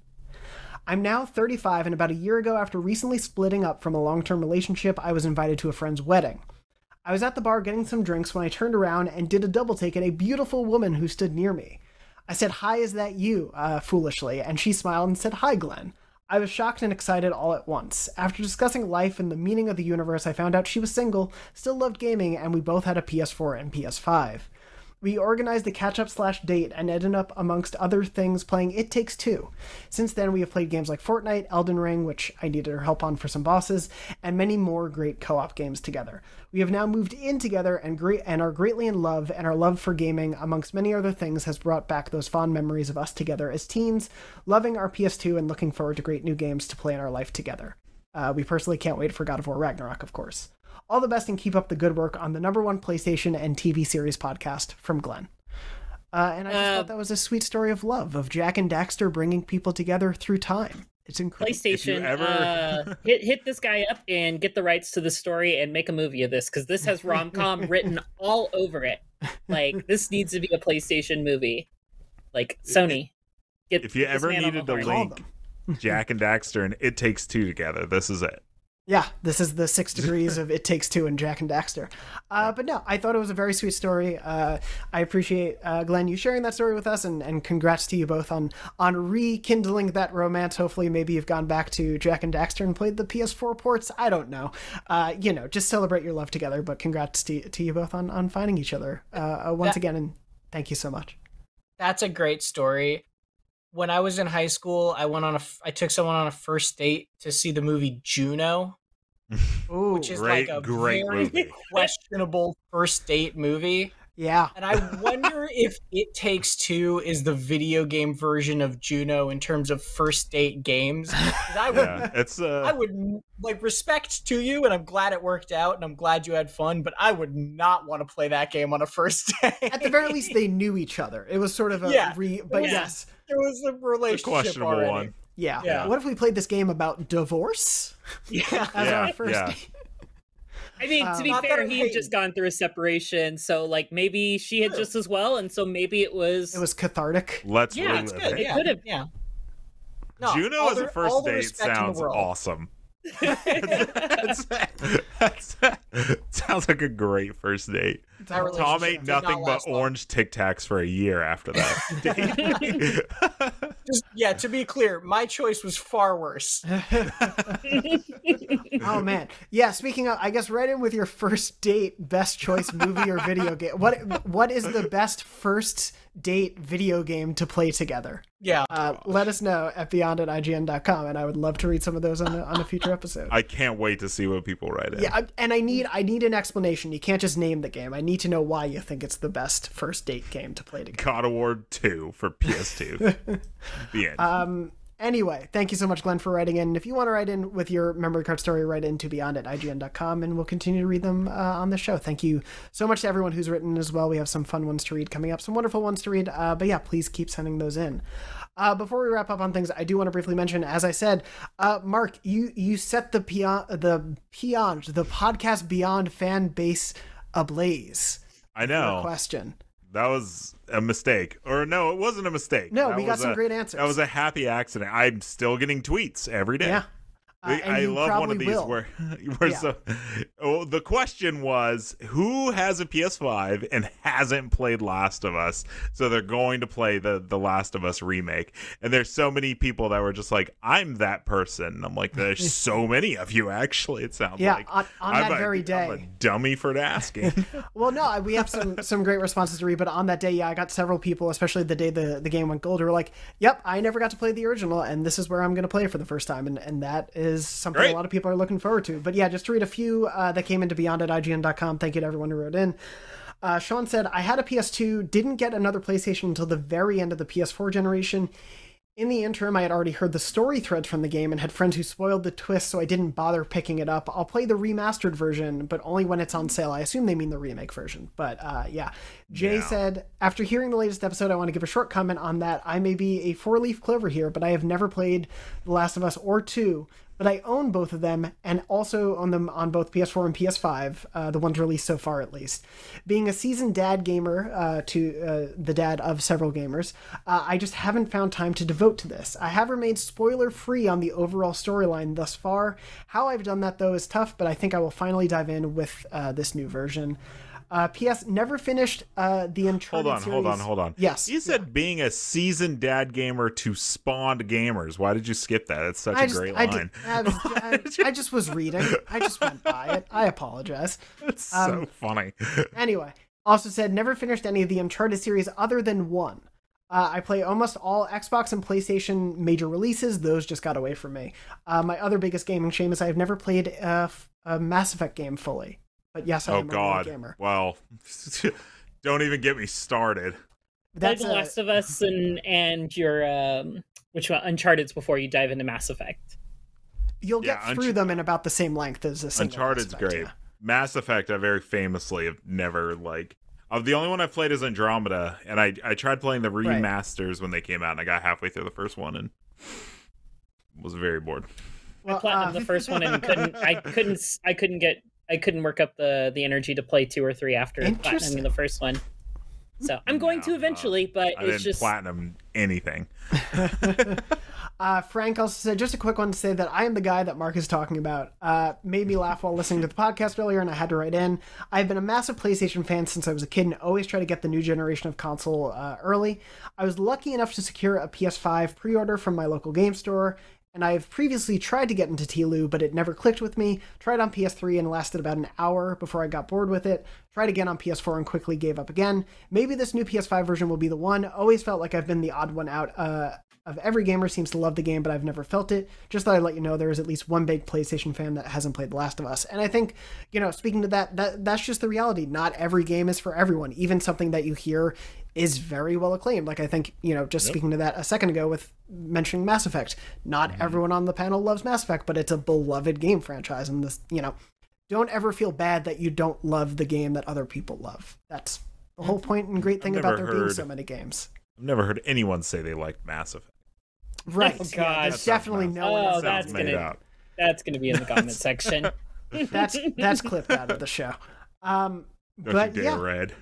I'm now thirty-five, and about a year ago, after recently splitting up from a long-term relationship, I was invited to a friend's wedding. I was at the bar getting some drinks when I turned around and did a double take at a beautiful woman who stood near me. I said, "Hi, is that you?" Uh, foolishly, and she smiled and said, "Hi, Glenn." I was shocked and excited all at once. After discussing life and the meaning of the universe, I found out she was single, still loved gaming, and we both had a P S four and P S five. We organized the catch-up slash date and ended up, amongst other things, playing It Takes Two. Since then, we have played games like Fortnite, Elden Ring, which I needed her help on for some bosses, and many more great co-op games together. We have now moved in together and great and are greatly in love, and our love for gaming, amongst many other things, has brought back those fond memories of us together as teens, loving our P S two and looking forward to great new games to play in our life together. Uh, we personally can't wait for God of War Ragnarok, of course. All the best and keep up the good work on the number one PlayStation and T V series podcast, from Glenn. Uh, and I just Uh, thought that was a sweet story of love, of Jak and Daxter bringing people together through time. It's incredible. PlayStation, ever- uh, hit hit this guy up and get the rights to the story and make a movie of this, because this has rom-com written all over it. Like, this needs to be a PlayStation movie. Like, Sony, get If you this ever man on needed the to horn. link Jack and Daxter and It Takes Two together, this is it. Yeah, this is the six degrees of It Takes Two and Jack and Daxter. Uh, but no, I thought it was a very sweet story. Uh, I appreciate, uh, Glenn, you sharing that story with us, and, and congrats to you both on on rekindling that romance. Hopefully, maybe you've gone back to Jack and Daxter and played the P S four ports. I don't know. Uh, you know, just celebrate your love together, but congrats to, to you both on, on finding each other uh, uh, once That- again, and thank you so much. That's a great story. When I was in high school, I went on a f- I took someone on a first date to see the movie Juno, Ooh, which is Great, like a great very movie. questionable first date movie. yeah. And I wonder if It Takes Two is the video game version of Juno in terms of first date games. 'Cause I would, Yeah, it's uh, I would like respect to you, and I'm glad it worked out, and I'm glad you had fun. But I would not want to play that game on a first date. At the very least, they knew each other. It was sort of a Yeah. re. But was- yes, there was a a relationship questionable already. one. yeah. Yeah. What if we played this game about divorce Yeah. as Yeah, our first yeah. date? I mean, Um, to be Not that fair, I'm he had hating. just gone through a separation, so like maybe she had True. just as well, and so maybe it was. It was cathartic. Let's Yeah, relive it's Good. it. It Yeah. could've- Yeah. No, Juno all as a the- first all the date respect in the sounds world. awesome. that's, that's, sounds like a great first date. That Tom relationship ate did not nothing but last long. orange Tic Tacs for a year after that. Just, yeah, to be clear, my choice was far worse. Oh man, yeah. Speaking of, I guess right in with your first date best choice movie or video game. What what is the best first date video game to play together? Yeah. Uh, let us know at beyond at I G N dot com, and I would love to read some of those on a, on a future episode. I can't wait to see what people write in. Yeah, I- and I need I need an explanation. You can't just name the game. I need to know why you think it's the best first date game to play together. God of War two for P S two. The end. Um. Anyway, thank you so much, Glenn, for writing in. If you want to write in with your memory card story, write in to beyond at I G N dot com, and we'll continue to read them uh, on the show. Thank you so much to everyone who's written as well. We have some fun ones to read coming up, some wonderful ones to read. Uh, but yeah, please keep sending those in. Uh, before we wrap up on things, I do want to briefly mention, as I said, uh, Mark, you you set the Beyond, the Beyond, the podcast Beyond fan base ablaze. I Your know. question. That was a mistake. Or no, it wasn't a mistake. No, That we got was some a- great answers. That was a happy accident. I'm still getting tweets every day. Yeah. Uh, and I you love one of probably these will. where, where Yeah. so, oh, the question was who has a P S five and hasn't played Last of Us, so they're going to play the the Last of Us remake. And there's so many people that were just like, I'm that person. And I'm like, there's so many of you actually. It sounds Yeah, like on, on I'm that a- very day. I'm a dummy for asking. Well, no, I- we have some some great responses to read, but on that day, yeah, I got several people, especially the day the, the game went gold, who were like, "Yep, I never got to play the original, and this is where I'm going to play it for the first time," and and that is something Great. a lot of people are looking forward to. But yeah, just to read a few uh, that came into beyond at I G N dot com. Thank you to everyone who wrote in. Uh, Sean said, "I had a P S two, didn't get another PlayStation until the very end of the P S four generation. In the interim, I had already heard the story threads from the game and had friends who spoiled the twist, so I didn't bother picking it up. I'll play the remastered version, but only when it's on sale. I assume they mean the remake version. But uh, yeah. Jay Yeah. said, after hearing the latest episode, I want to give a short comment on that. I may be a four-leaf clover here, but I have never played The Last of Us or two. But I own both of them and also own them on both P S four and P S five, uh, the ones released so far at least. Being a seasoned dad gamer, uh, to uh, the dad of several gamers, uh, I just haven't found time to devote to this. I have remained spoiler-free on the overall storyline thus far. How I've done that, though, is tough, but I think I will finally dive in with uh, this new version. Uh, P S never finished uh, the Uncharted Hold on, series. hold on, hold on. Yes. You said being a seasoned dad gamer to spawned gamers. Why did you skip that? It's such I a just, great I, line. did, I, was, I, I just was reading. I just went by it. I apologize. It's so um, funny. Anyway, also said never finished any of the Uncharted series other than one. Uh, I play almost all Xbox and PlayStation major releases. Those just got away from me. Uh, my other biggest gaming shame is I have never played a, a Mass Effect game fully. But yes, I Oh am a God. real gamer. Well, don't even get me started. Play That's The a- Last of Us and and your um, which one? Uncharted's before you dive into Mass Effect. You'll Yeah, get through Unch- them in about the same length as a single Uncharted's Mass Effect, great. yeah. Mass Effect, I very famously have never like. Of the only one I've played is Andromeda, and I I tried playing the Right. remasters when they came out, and I got halfway through the first one and was very bored. Well, I platinumed uh, the first one and couldn't. I couldn't. I couldn't get. I couldn't work up the the energy to play two or three after Interesting. platinuming the first one. So I'm going No, to eventually, uh, but I it's didn't just platinum anything. uh, Frank also said, just a quick one to say that I am the guy that Mark is talking about. Uh, made me laugh while listening to the podcast earlier, and I had to write in. I've been a massive PlayStation fan since I was a kid and always try to get the new generation of console uh, early. I was lucky enough to secure a P S five pre-order from my local game store, and I've previously tried to get into T L U, but it never clicked with me. Tried on P S three and lasted about an hour before I got bored with it. Tried again on P S four and quickly gave up again. Maybe this new P S five version will be the one. Always felt like I've been the odd one out uh, of every gamer seems to love the game, but I've never felt it. Just thought I'd let you know there is at least one big PlayStation fan that hasn't played The Last of Us. And I think, you know, speaking to that, that that's just the reality. Not every game is for everyone. Even something that you hear is very well acclaimed. Like I think, you know, just yep. speaking to that a second ago with mentioning Mass Effect. Not mm-hmm. everyone on the panel loves Mass Effect, but it's a beloved game franchise. And this, you know, don't ever feel bad that you don't love the game that other people love. That's the whole point and great thing about there heard, being so many games. I've never heard anyone say they liked Mass Effect. Right. Oh, yeah, there's definitely no one. Oh, that's gonna up. that's gonna be in the comment section. That's that's clipped out of the show. Um, Don't but you dare, yeah. Red.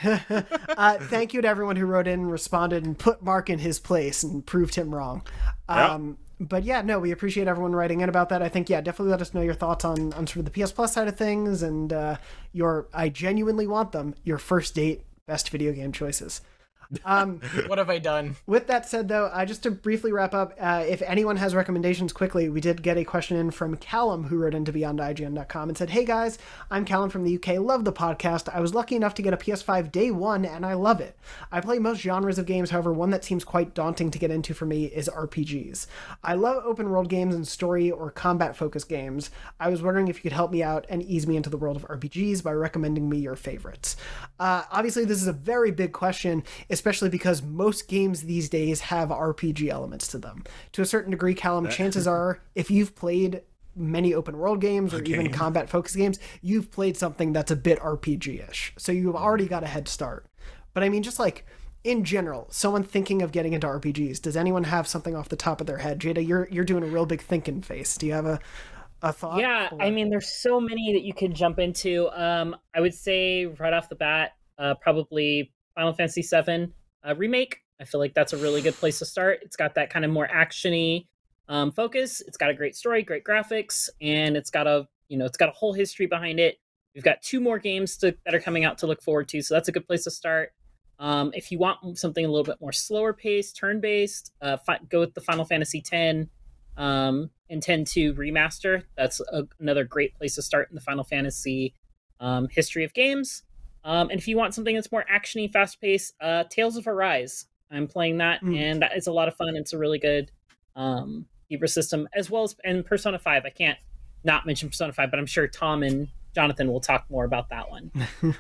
uh, thank you to everyone who wrote in, responded, and put Mark in his place and proved him wrong. Um, yep. But yeah, no, we appreciate everyone writing in about that. I think, yeah, definitely let us know your thoughts on, on sort of the P S Plus side of things and uh, your, I genuinely want them, your first date best video game choices. Um, what have I done? With that said, though, uh, just to briefly wrap up, uh, if anyone has recommendations quickly, we did get a question in from Callum, who wrote into beyond I G N dot com and said, "Hey guys, I'm Callum from the U K. Love the podcast. I was lucky enough to get a P S five day one, and I love it. I play most genres of games. However, one that seems quite daunting to get into for me is R P Gs. I love open world games and story or combat focused games. I was wondering if you could help me out and ease me into the world of R P Gs by recommending me your favorites." Uh, obviously, this is a very big question, especially because most games these days have R P G elements to them. To a certain degree, Callum, chances are, if you've played many open world games or even combat focused games, you've played something that's a bit R P G-ish. So you've already got a head start. But I mean, just like in general, someone thinking of getting into R P Gs, does anyone have something off the top of their head? Jada, you're you're doing a real big thinking face. Do you have a a thought? Yeah, or... I mean, there's so many that you can jump into. Um, I would say right off the bat, uh, probably Final Fantasy seven. Uh, remake. I feel like that's a really good place to start. It's got that kind of more actiony um, focus. It's got a great story, great graphics, and it's got a you know it's got a whole history behind it. We've got two more games to, that are coming out to look forward to, so that's a good place to start. Um, if you want something a little bit more slower paced, turn based, uh, fi- go with the Final Fantasy X um, and ten two remaster. That's a, another great place to start in the Final Fantasy um, history of games. Um, and if you want something that's more actiony, fast-paced, uh, Tales of Arise. I'm playing that, mm. and that is a lot of fun. It's a really good um, Libra system, as well as and Persona five. I can't not mention Persona five, but I'm sure Tom and Jonathan will talk more about that one.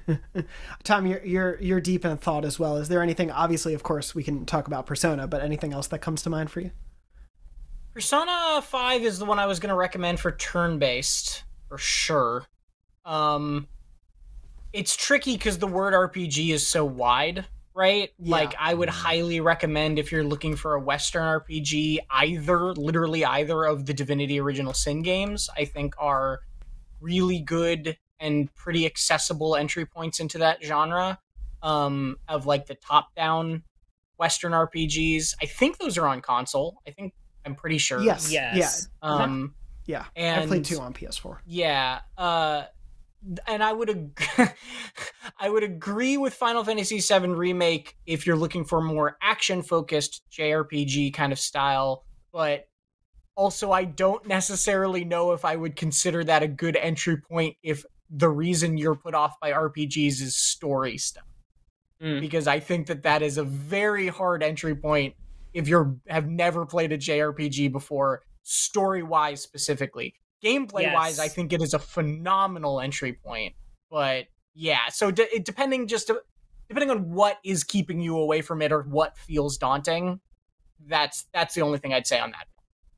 Tom, you're you're you're deep in thought as well. Is there anything? Obviously, of course, we can talk about Persona, but anything else that comes to mind for you? Persona five is the one I was going to recommend for turn-based, for sure. Um. It's tricky because the word R P G is so wide, right? Yeah. Like, I would highly recommend if you're looking for a Western R P G, either, literally either of the Divinity Original Sin games, I think are really good and pretty accessible entry points into that genre um, of, like, the top-down Western R P Gs. I think those are on console. I think, I'm pretty sure. Yes. Yes. Yeah. Um, yeah. And, I played two on P S four. Yeah. Uh... And I would ag- I would agree with Final Fantasy seven Remake if you're looking for more action-focused J R P G kind of style, but also I don't necessarily know if I would consider that a good entry point if the reason you're put off by R P Gs is story stuff. Mm. Because I think that that is a very hard entry point if you have never played a J R P G before, story-wise specifically. Gameplay-wise, yes. I think it is a phenomenal entry point. But yeah, so de- it, depending just depending on what is keeping you away from it or what feels daunting, that's that's the only thing I'd say on that.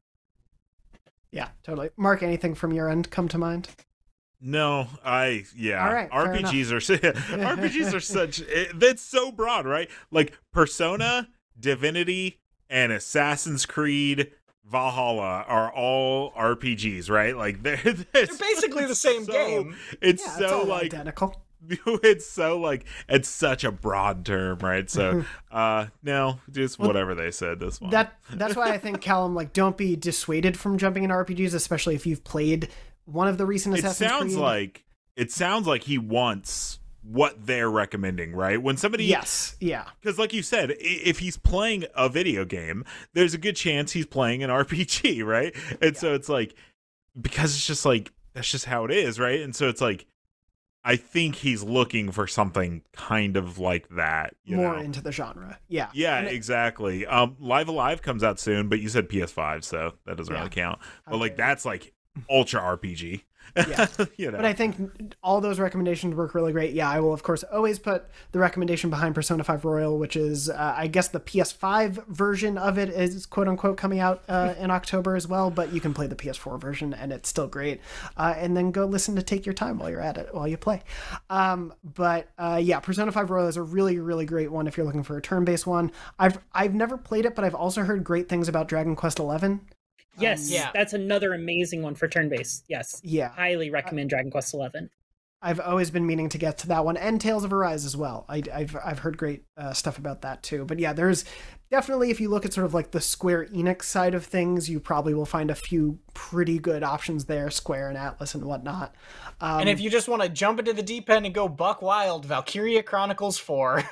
Yeah, totally. Mark, anything from your end come to mind? No, I yeah. All right, R P Gs are R P Gs are such it, that's so broad, right? Like Persona, Divinity, and Assassin's Creed Valhalla are all R P Gs, right? Like they're, they're, they're basically the same so, game. It's yeah, so it's all like identical. it's so like it's such a broad term, right? So uh no, just well, whatever they said this one. That that's why I think, Callum, like, don't be dissuaded from jumping into R P Gs, especially if you've played one of the recent it Assassin's sounds Creed. like it sounds like he wants what they're recommending, right? When somebody yes yeah because like you said, if he's playing a video game, there's a good chance he's playing an R P G, right? And yeah. so it's like, because it's just like that's just how it is, right? And so it's like, I think he's looking for something kind of like that, you more know? into the genre. Yeah. Yeah, it, exactly. Um, Live Alive comes out soon, but you said P S five, so that doesn't yeah. really count. But okay. like that's like ultra R P G. Yeah. you know? But I think all those recommendations work really great. Yeah, I will, of course, always put the recommendation behind Persona five Royal, which is, uh, I guess, the P S five version of it is, quote-unquote, coming out uh, in October as well, but you can play the P S four version, and it's still great. Uh, and then go listen to Take Your Time while you're at it, while you play. Um, but, uh, yeah, Persona five Royal is a really, really great one if you're looking for a turn-based one. I've I've never played it, but I've also heard great things about Dragon Quest eleven. Yes, um, yeah. that's another amazing one for turn-based. Yes. Yeah. Highly recommend Dragon Quest eleven. I've always been meaning to get to that one, and Tales of Arise as well. I, I've I've heard great uh, stuff about that too. But yeah, there's definitely, if you look at sort of like the Square Enix side of things, you probably will find a few pretty good options there, Square and Atlas and whatnot. Um, and if you just want to jump into the deep end and go buck wild, Valkyria Chronicles four.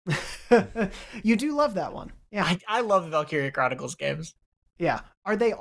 You do love that one. Yeah, I, I love the Valkyria Chronicles games. Yeah. Are they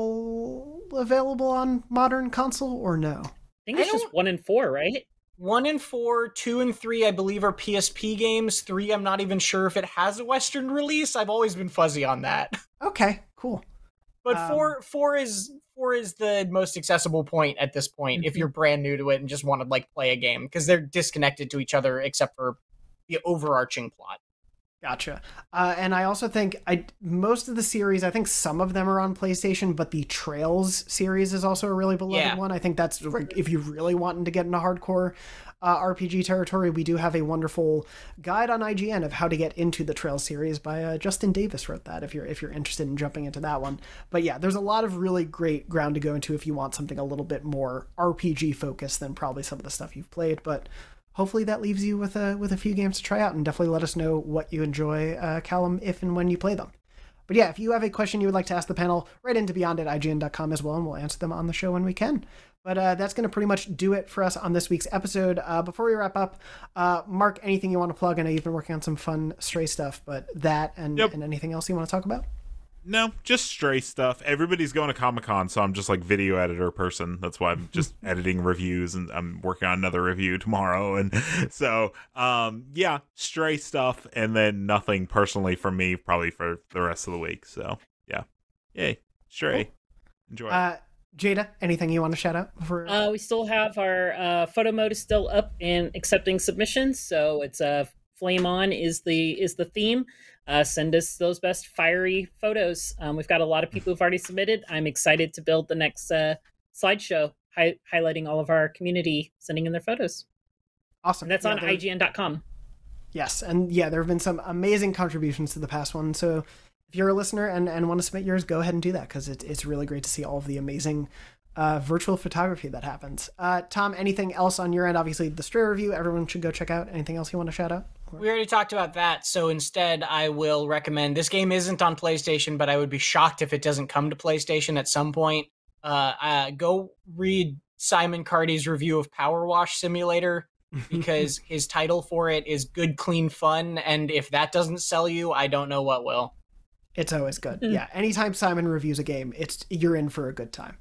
all available on modern console or no? I think it's I just one and four, right? One and four, two and three, I believe, are P S P games. Three, I'm not even sure if it has a Western release. I've always been fuzzy on that. Okay, cool. But um, four, four is four is the most accessible point at this point mm-hmm. if you're brand new to it and just want to like play a game, because they're disconnected to each other except for the overarching plot. Gotcha. Uh, and I also think I most of the series, I think some of them are on PlayStation, but the Trails series is also a really beloved yeah. one. I think that's like, if you really wanting to get into hardcore uh, R P G territory, we do have a wonderful guide on I G N of how to get into the Trails series by uh, Justin Davis wrote that, if you're if you're interested in jumping into that one. But yeah, there's a lot of really great ground to go into if you want something a little bit more R P G focused than probably some of the stuff you've played. But hopefully that leaves you with a with a few games to try out, and definitely let us know what you enjoy, uh, Callum, if and when you play them. But yeah, if you have a question you would like to ask the panel, write into beyond at I G N dot com as well, and we'll answer them on the show when we can. But uh, that's going to pretty much do it for us on this week's episode. Uh, before we wrap up, uh, Mark, anything you want to plug? I know you've been working on some fun Stray stuff, but that and, yep. and anything else you want to talk about? No, just Stray stuff. Everybody's going to Comic-Con, so I'm just like video editor person. That's why I'm just editing reviews, and I'm working on another review tomorrow. And so, um, yeah, Stray stuff, and then nothing personally from me probably for the rest of the week. So, yeah. Yay. Stray. Cool. Enjoy. Uh, Jada, anything you want to shout out? For... Uh, we still have our uh, photo mode is still up and accepting submissions. So it's uh, Flame On is the is the theme. Uh, send us those best fiery photos. Um, we've got a lot of people who've already submitted. I'm excited to build the next uh, slideshow hi- highlighting all of our community sending in their photos. Awesome. And that's yeah, on I G N dot com. Yes, and yeah, there have been some amazing contributions to the past one. So if you're a listener and, and want to submit yours, go ahead and do that, because it, it's really great to see all of the amazing uh, virtual photography that happens. Uh, Tom, anything else on your end? Obviously, the Stray review, everyone should go check out. Anything else you want to shout out? We already talked about that, so instead I will recommend, this game isn't on PlayStation, but I would be shocked if it doesn't come to PlayStation at some point. Uh, uh, go read Simon Cardy's review of Power Wash Simulator, because his title for it is Good Clean Fun, and if that doesn't sell you, I don't know what will. It's always good. Yeah, anytime Simon reviews a game, it's you're in for a good time.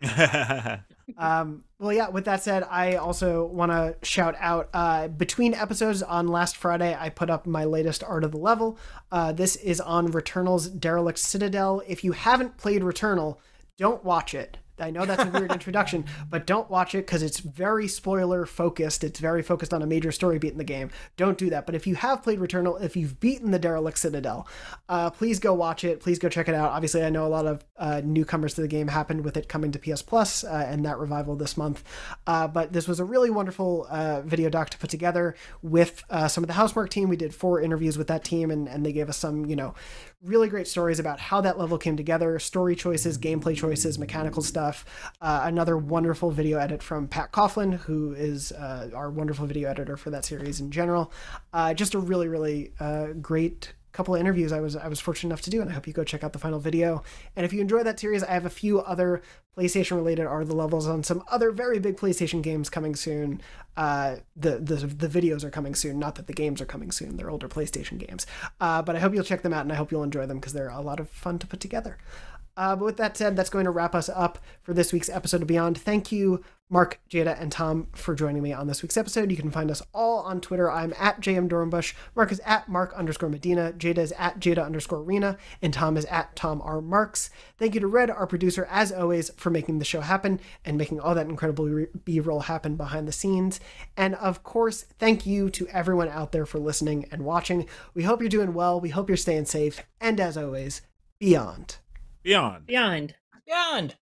um, well, yeah, with that said, I also want to shout out, uh, between episodes on last Friday, I put up my latest Art of the Level. Uh, this is on Returnal's Derelict Citadel. If you haven't played Returnal, don't watch it. I know that's a weird introduction, but don't watch it because it's very spoiler focused. It's very focused on a major story beat in the game. Don't do that. But if you have played Returnal, if you've beaten the Derelict Citadel, uh, please go watch it. Please go check it out. Obviously, I know a lot of uh, newcomers to the game happened with it coming to P S Plus uh, and that revival this month. Uh, but this was a really wonderful uh, video doc to put together with uh, some of the Housemarque team. We did four interviews with that team, and, and they gave us some, you know, really great stories about how that level came together, story choices, gameplay choices, mechanical stuff. stuff. Uh, another wonderful video edit from Pat Coughlin, who is uh, our wonderful video editor for that series in general. Uh, just a really, really uh, great couple of interviews I was I was fortunate enough to do, and I hope you go check out the final video. And if you enjoy that series, I have a few other PlayStation-related Are the Levels on some other very big PlayStation games coming soon. Uh, the, the the videos are coming soon, not that the games are coming soon. They're older PlayStation games. Uh, but I hope you'll check them out, and I hope you'll enjoy them, because they're a lot of fun to put together. Uh, but with that said, that's going to wrap us up for this week's episode of Beyond. Thank you, Mark, Jada, and Tom, for joining me on this week's episode. You can find us all on Twitter. I'm at J M Dornbush. Mark is at Mark underscore Medina. Jada is at Jada underscore Rena. And Tom is at Tom R. Marks. Thank you to Red, our producer, as always, for making the show happen and making all that incredible B-roll happen behind the scenes. And of course, thank you to everyone out there for listening and watching. We hope you're doing well. We hope you're staying safe. And as always, Beyond. Beyond. Beyond. Beyond.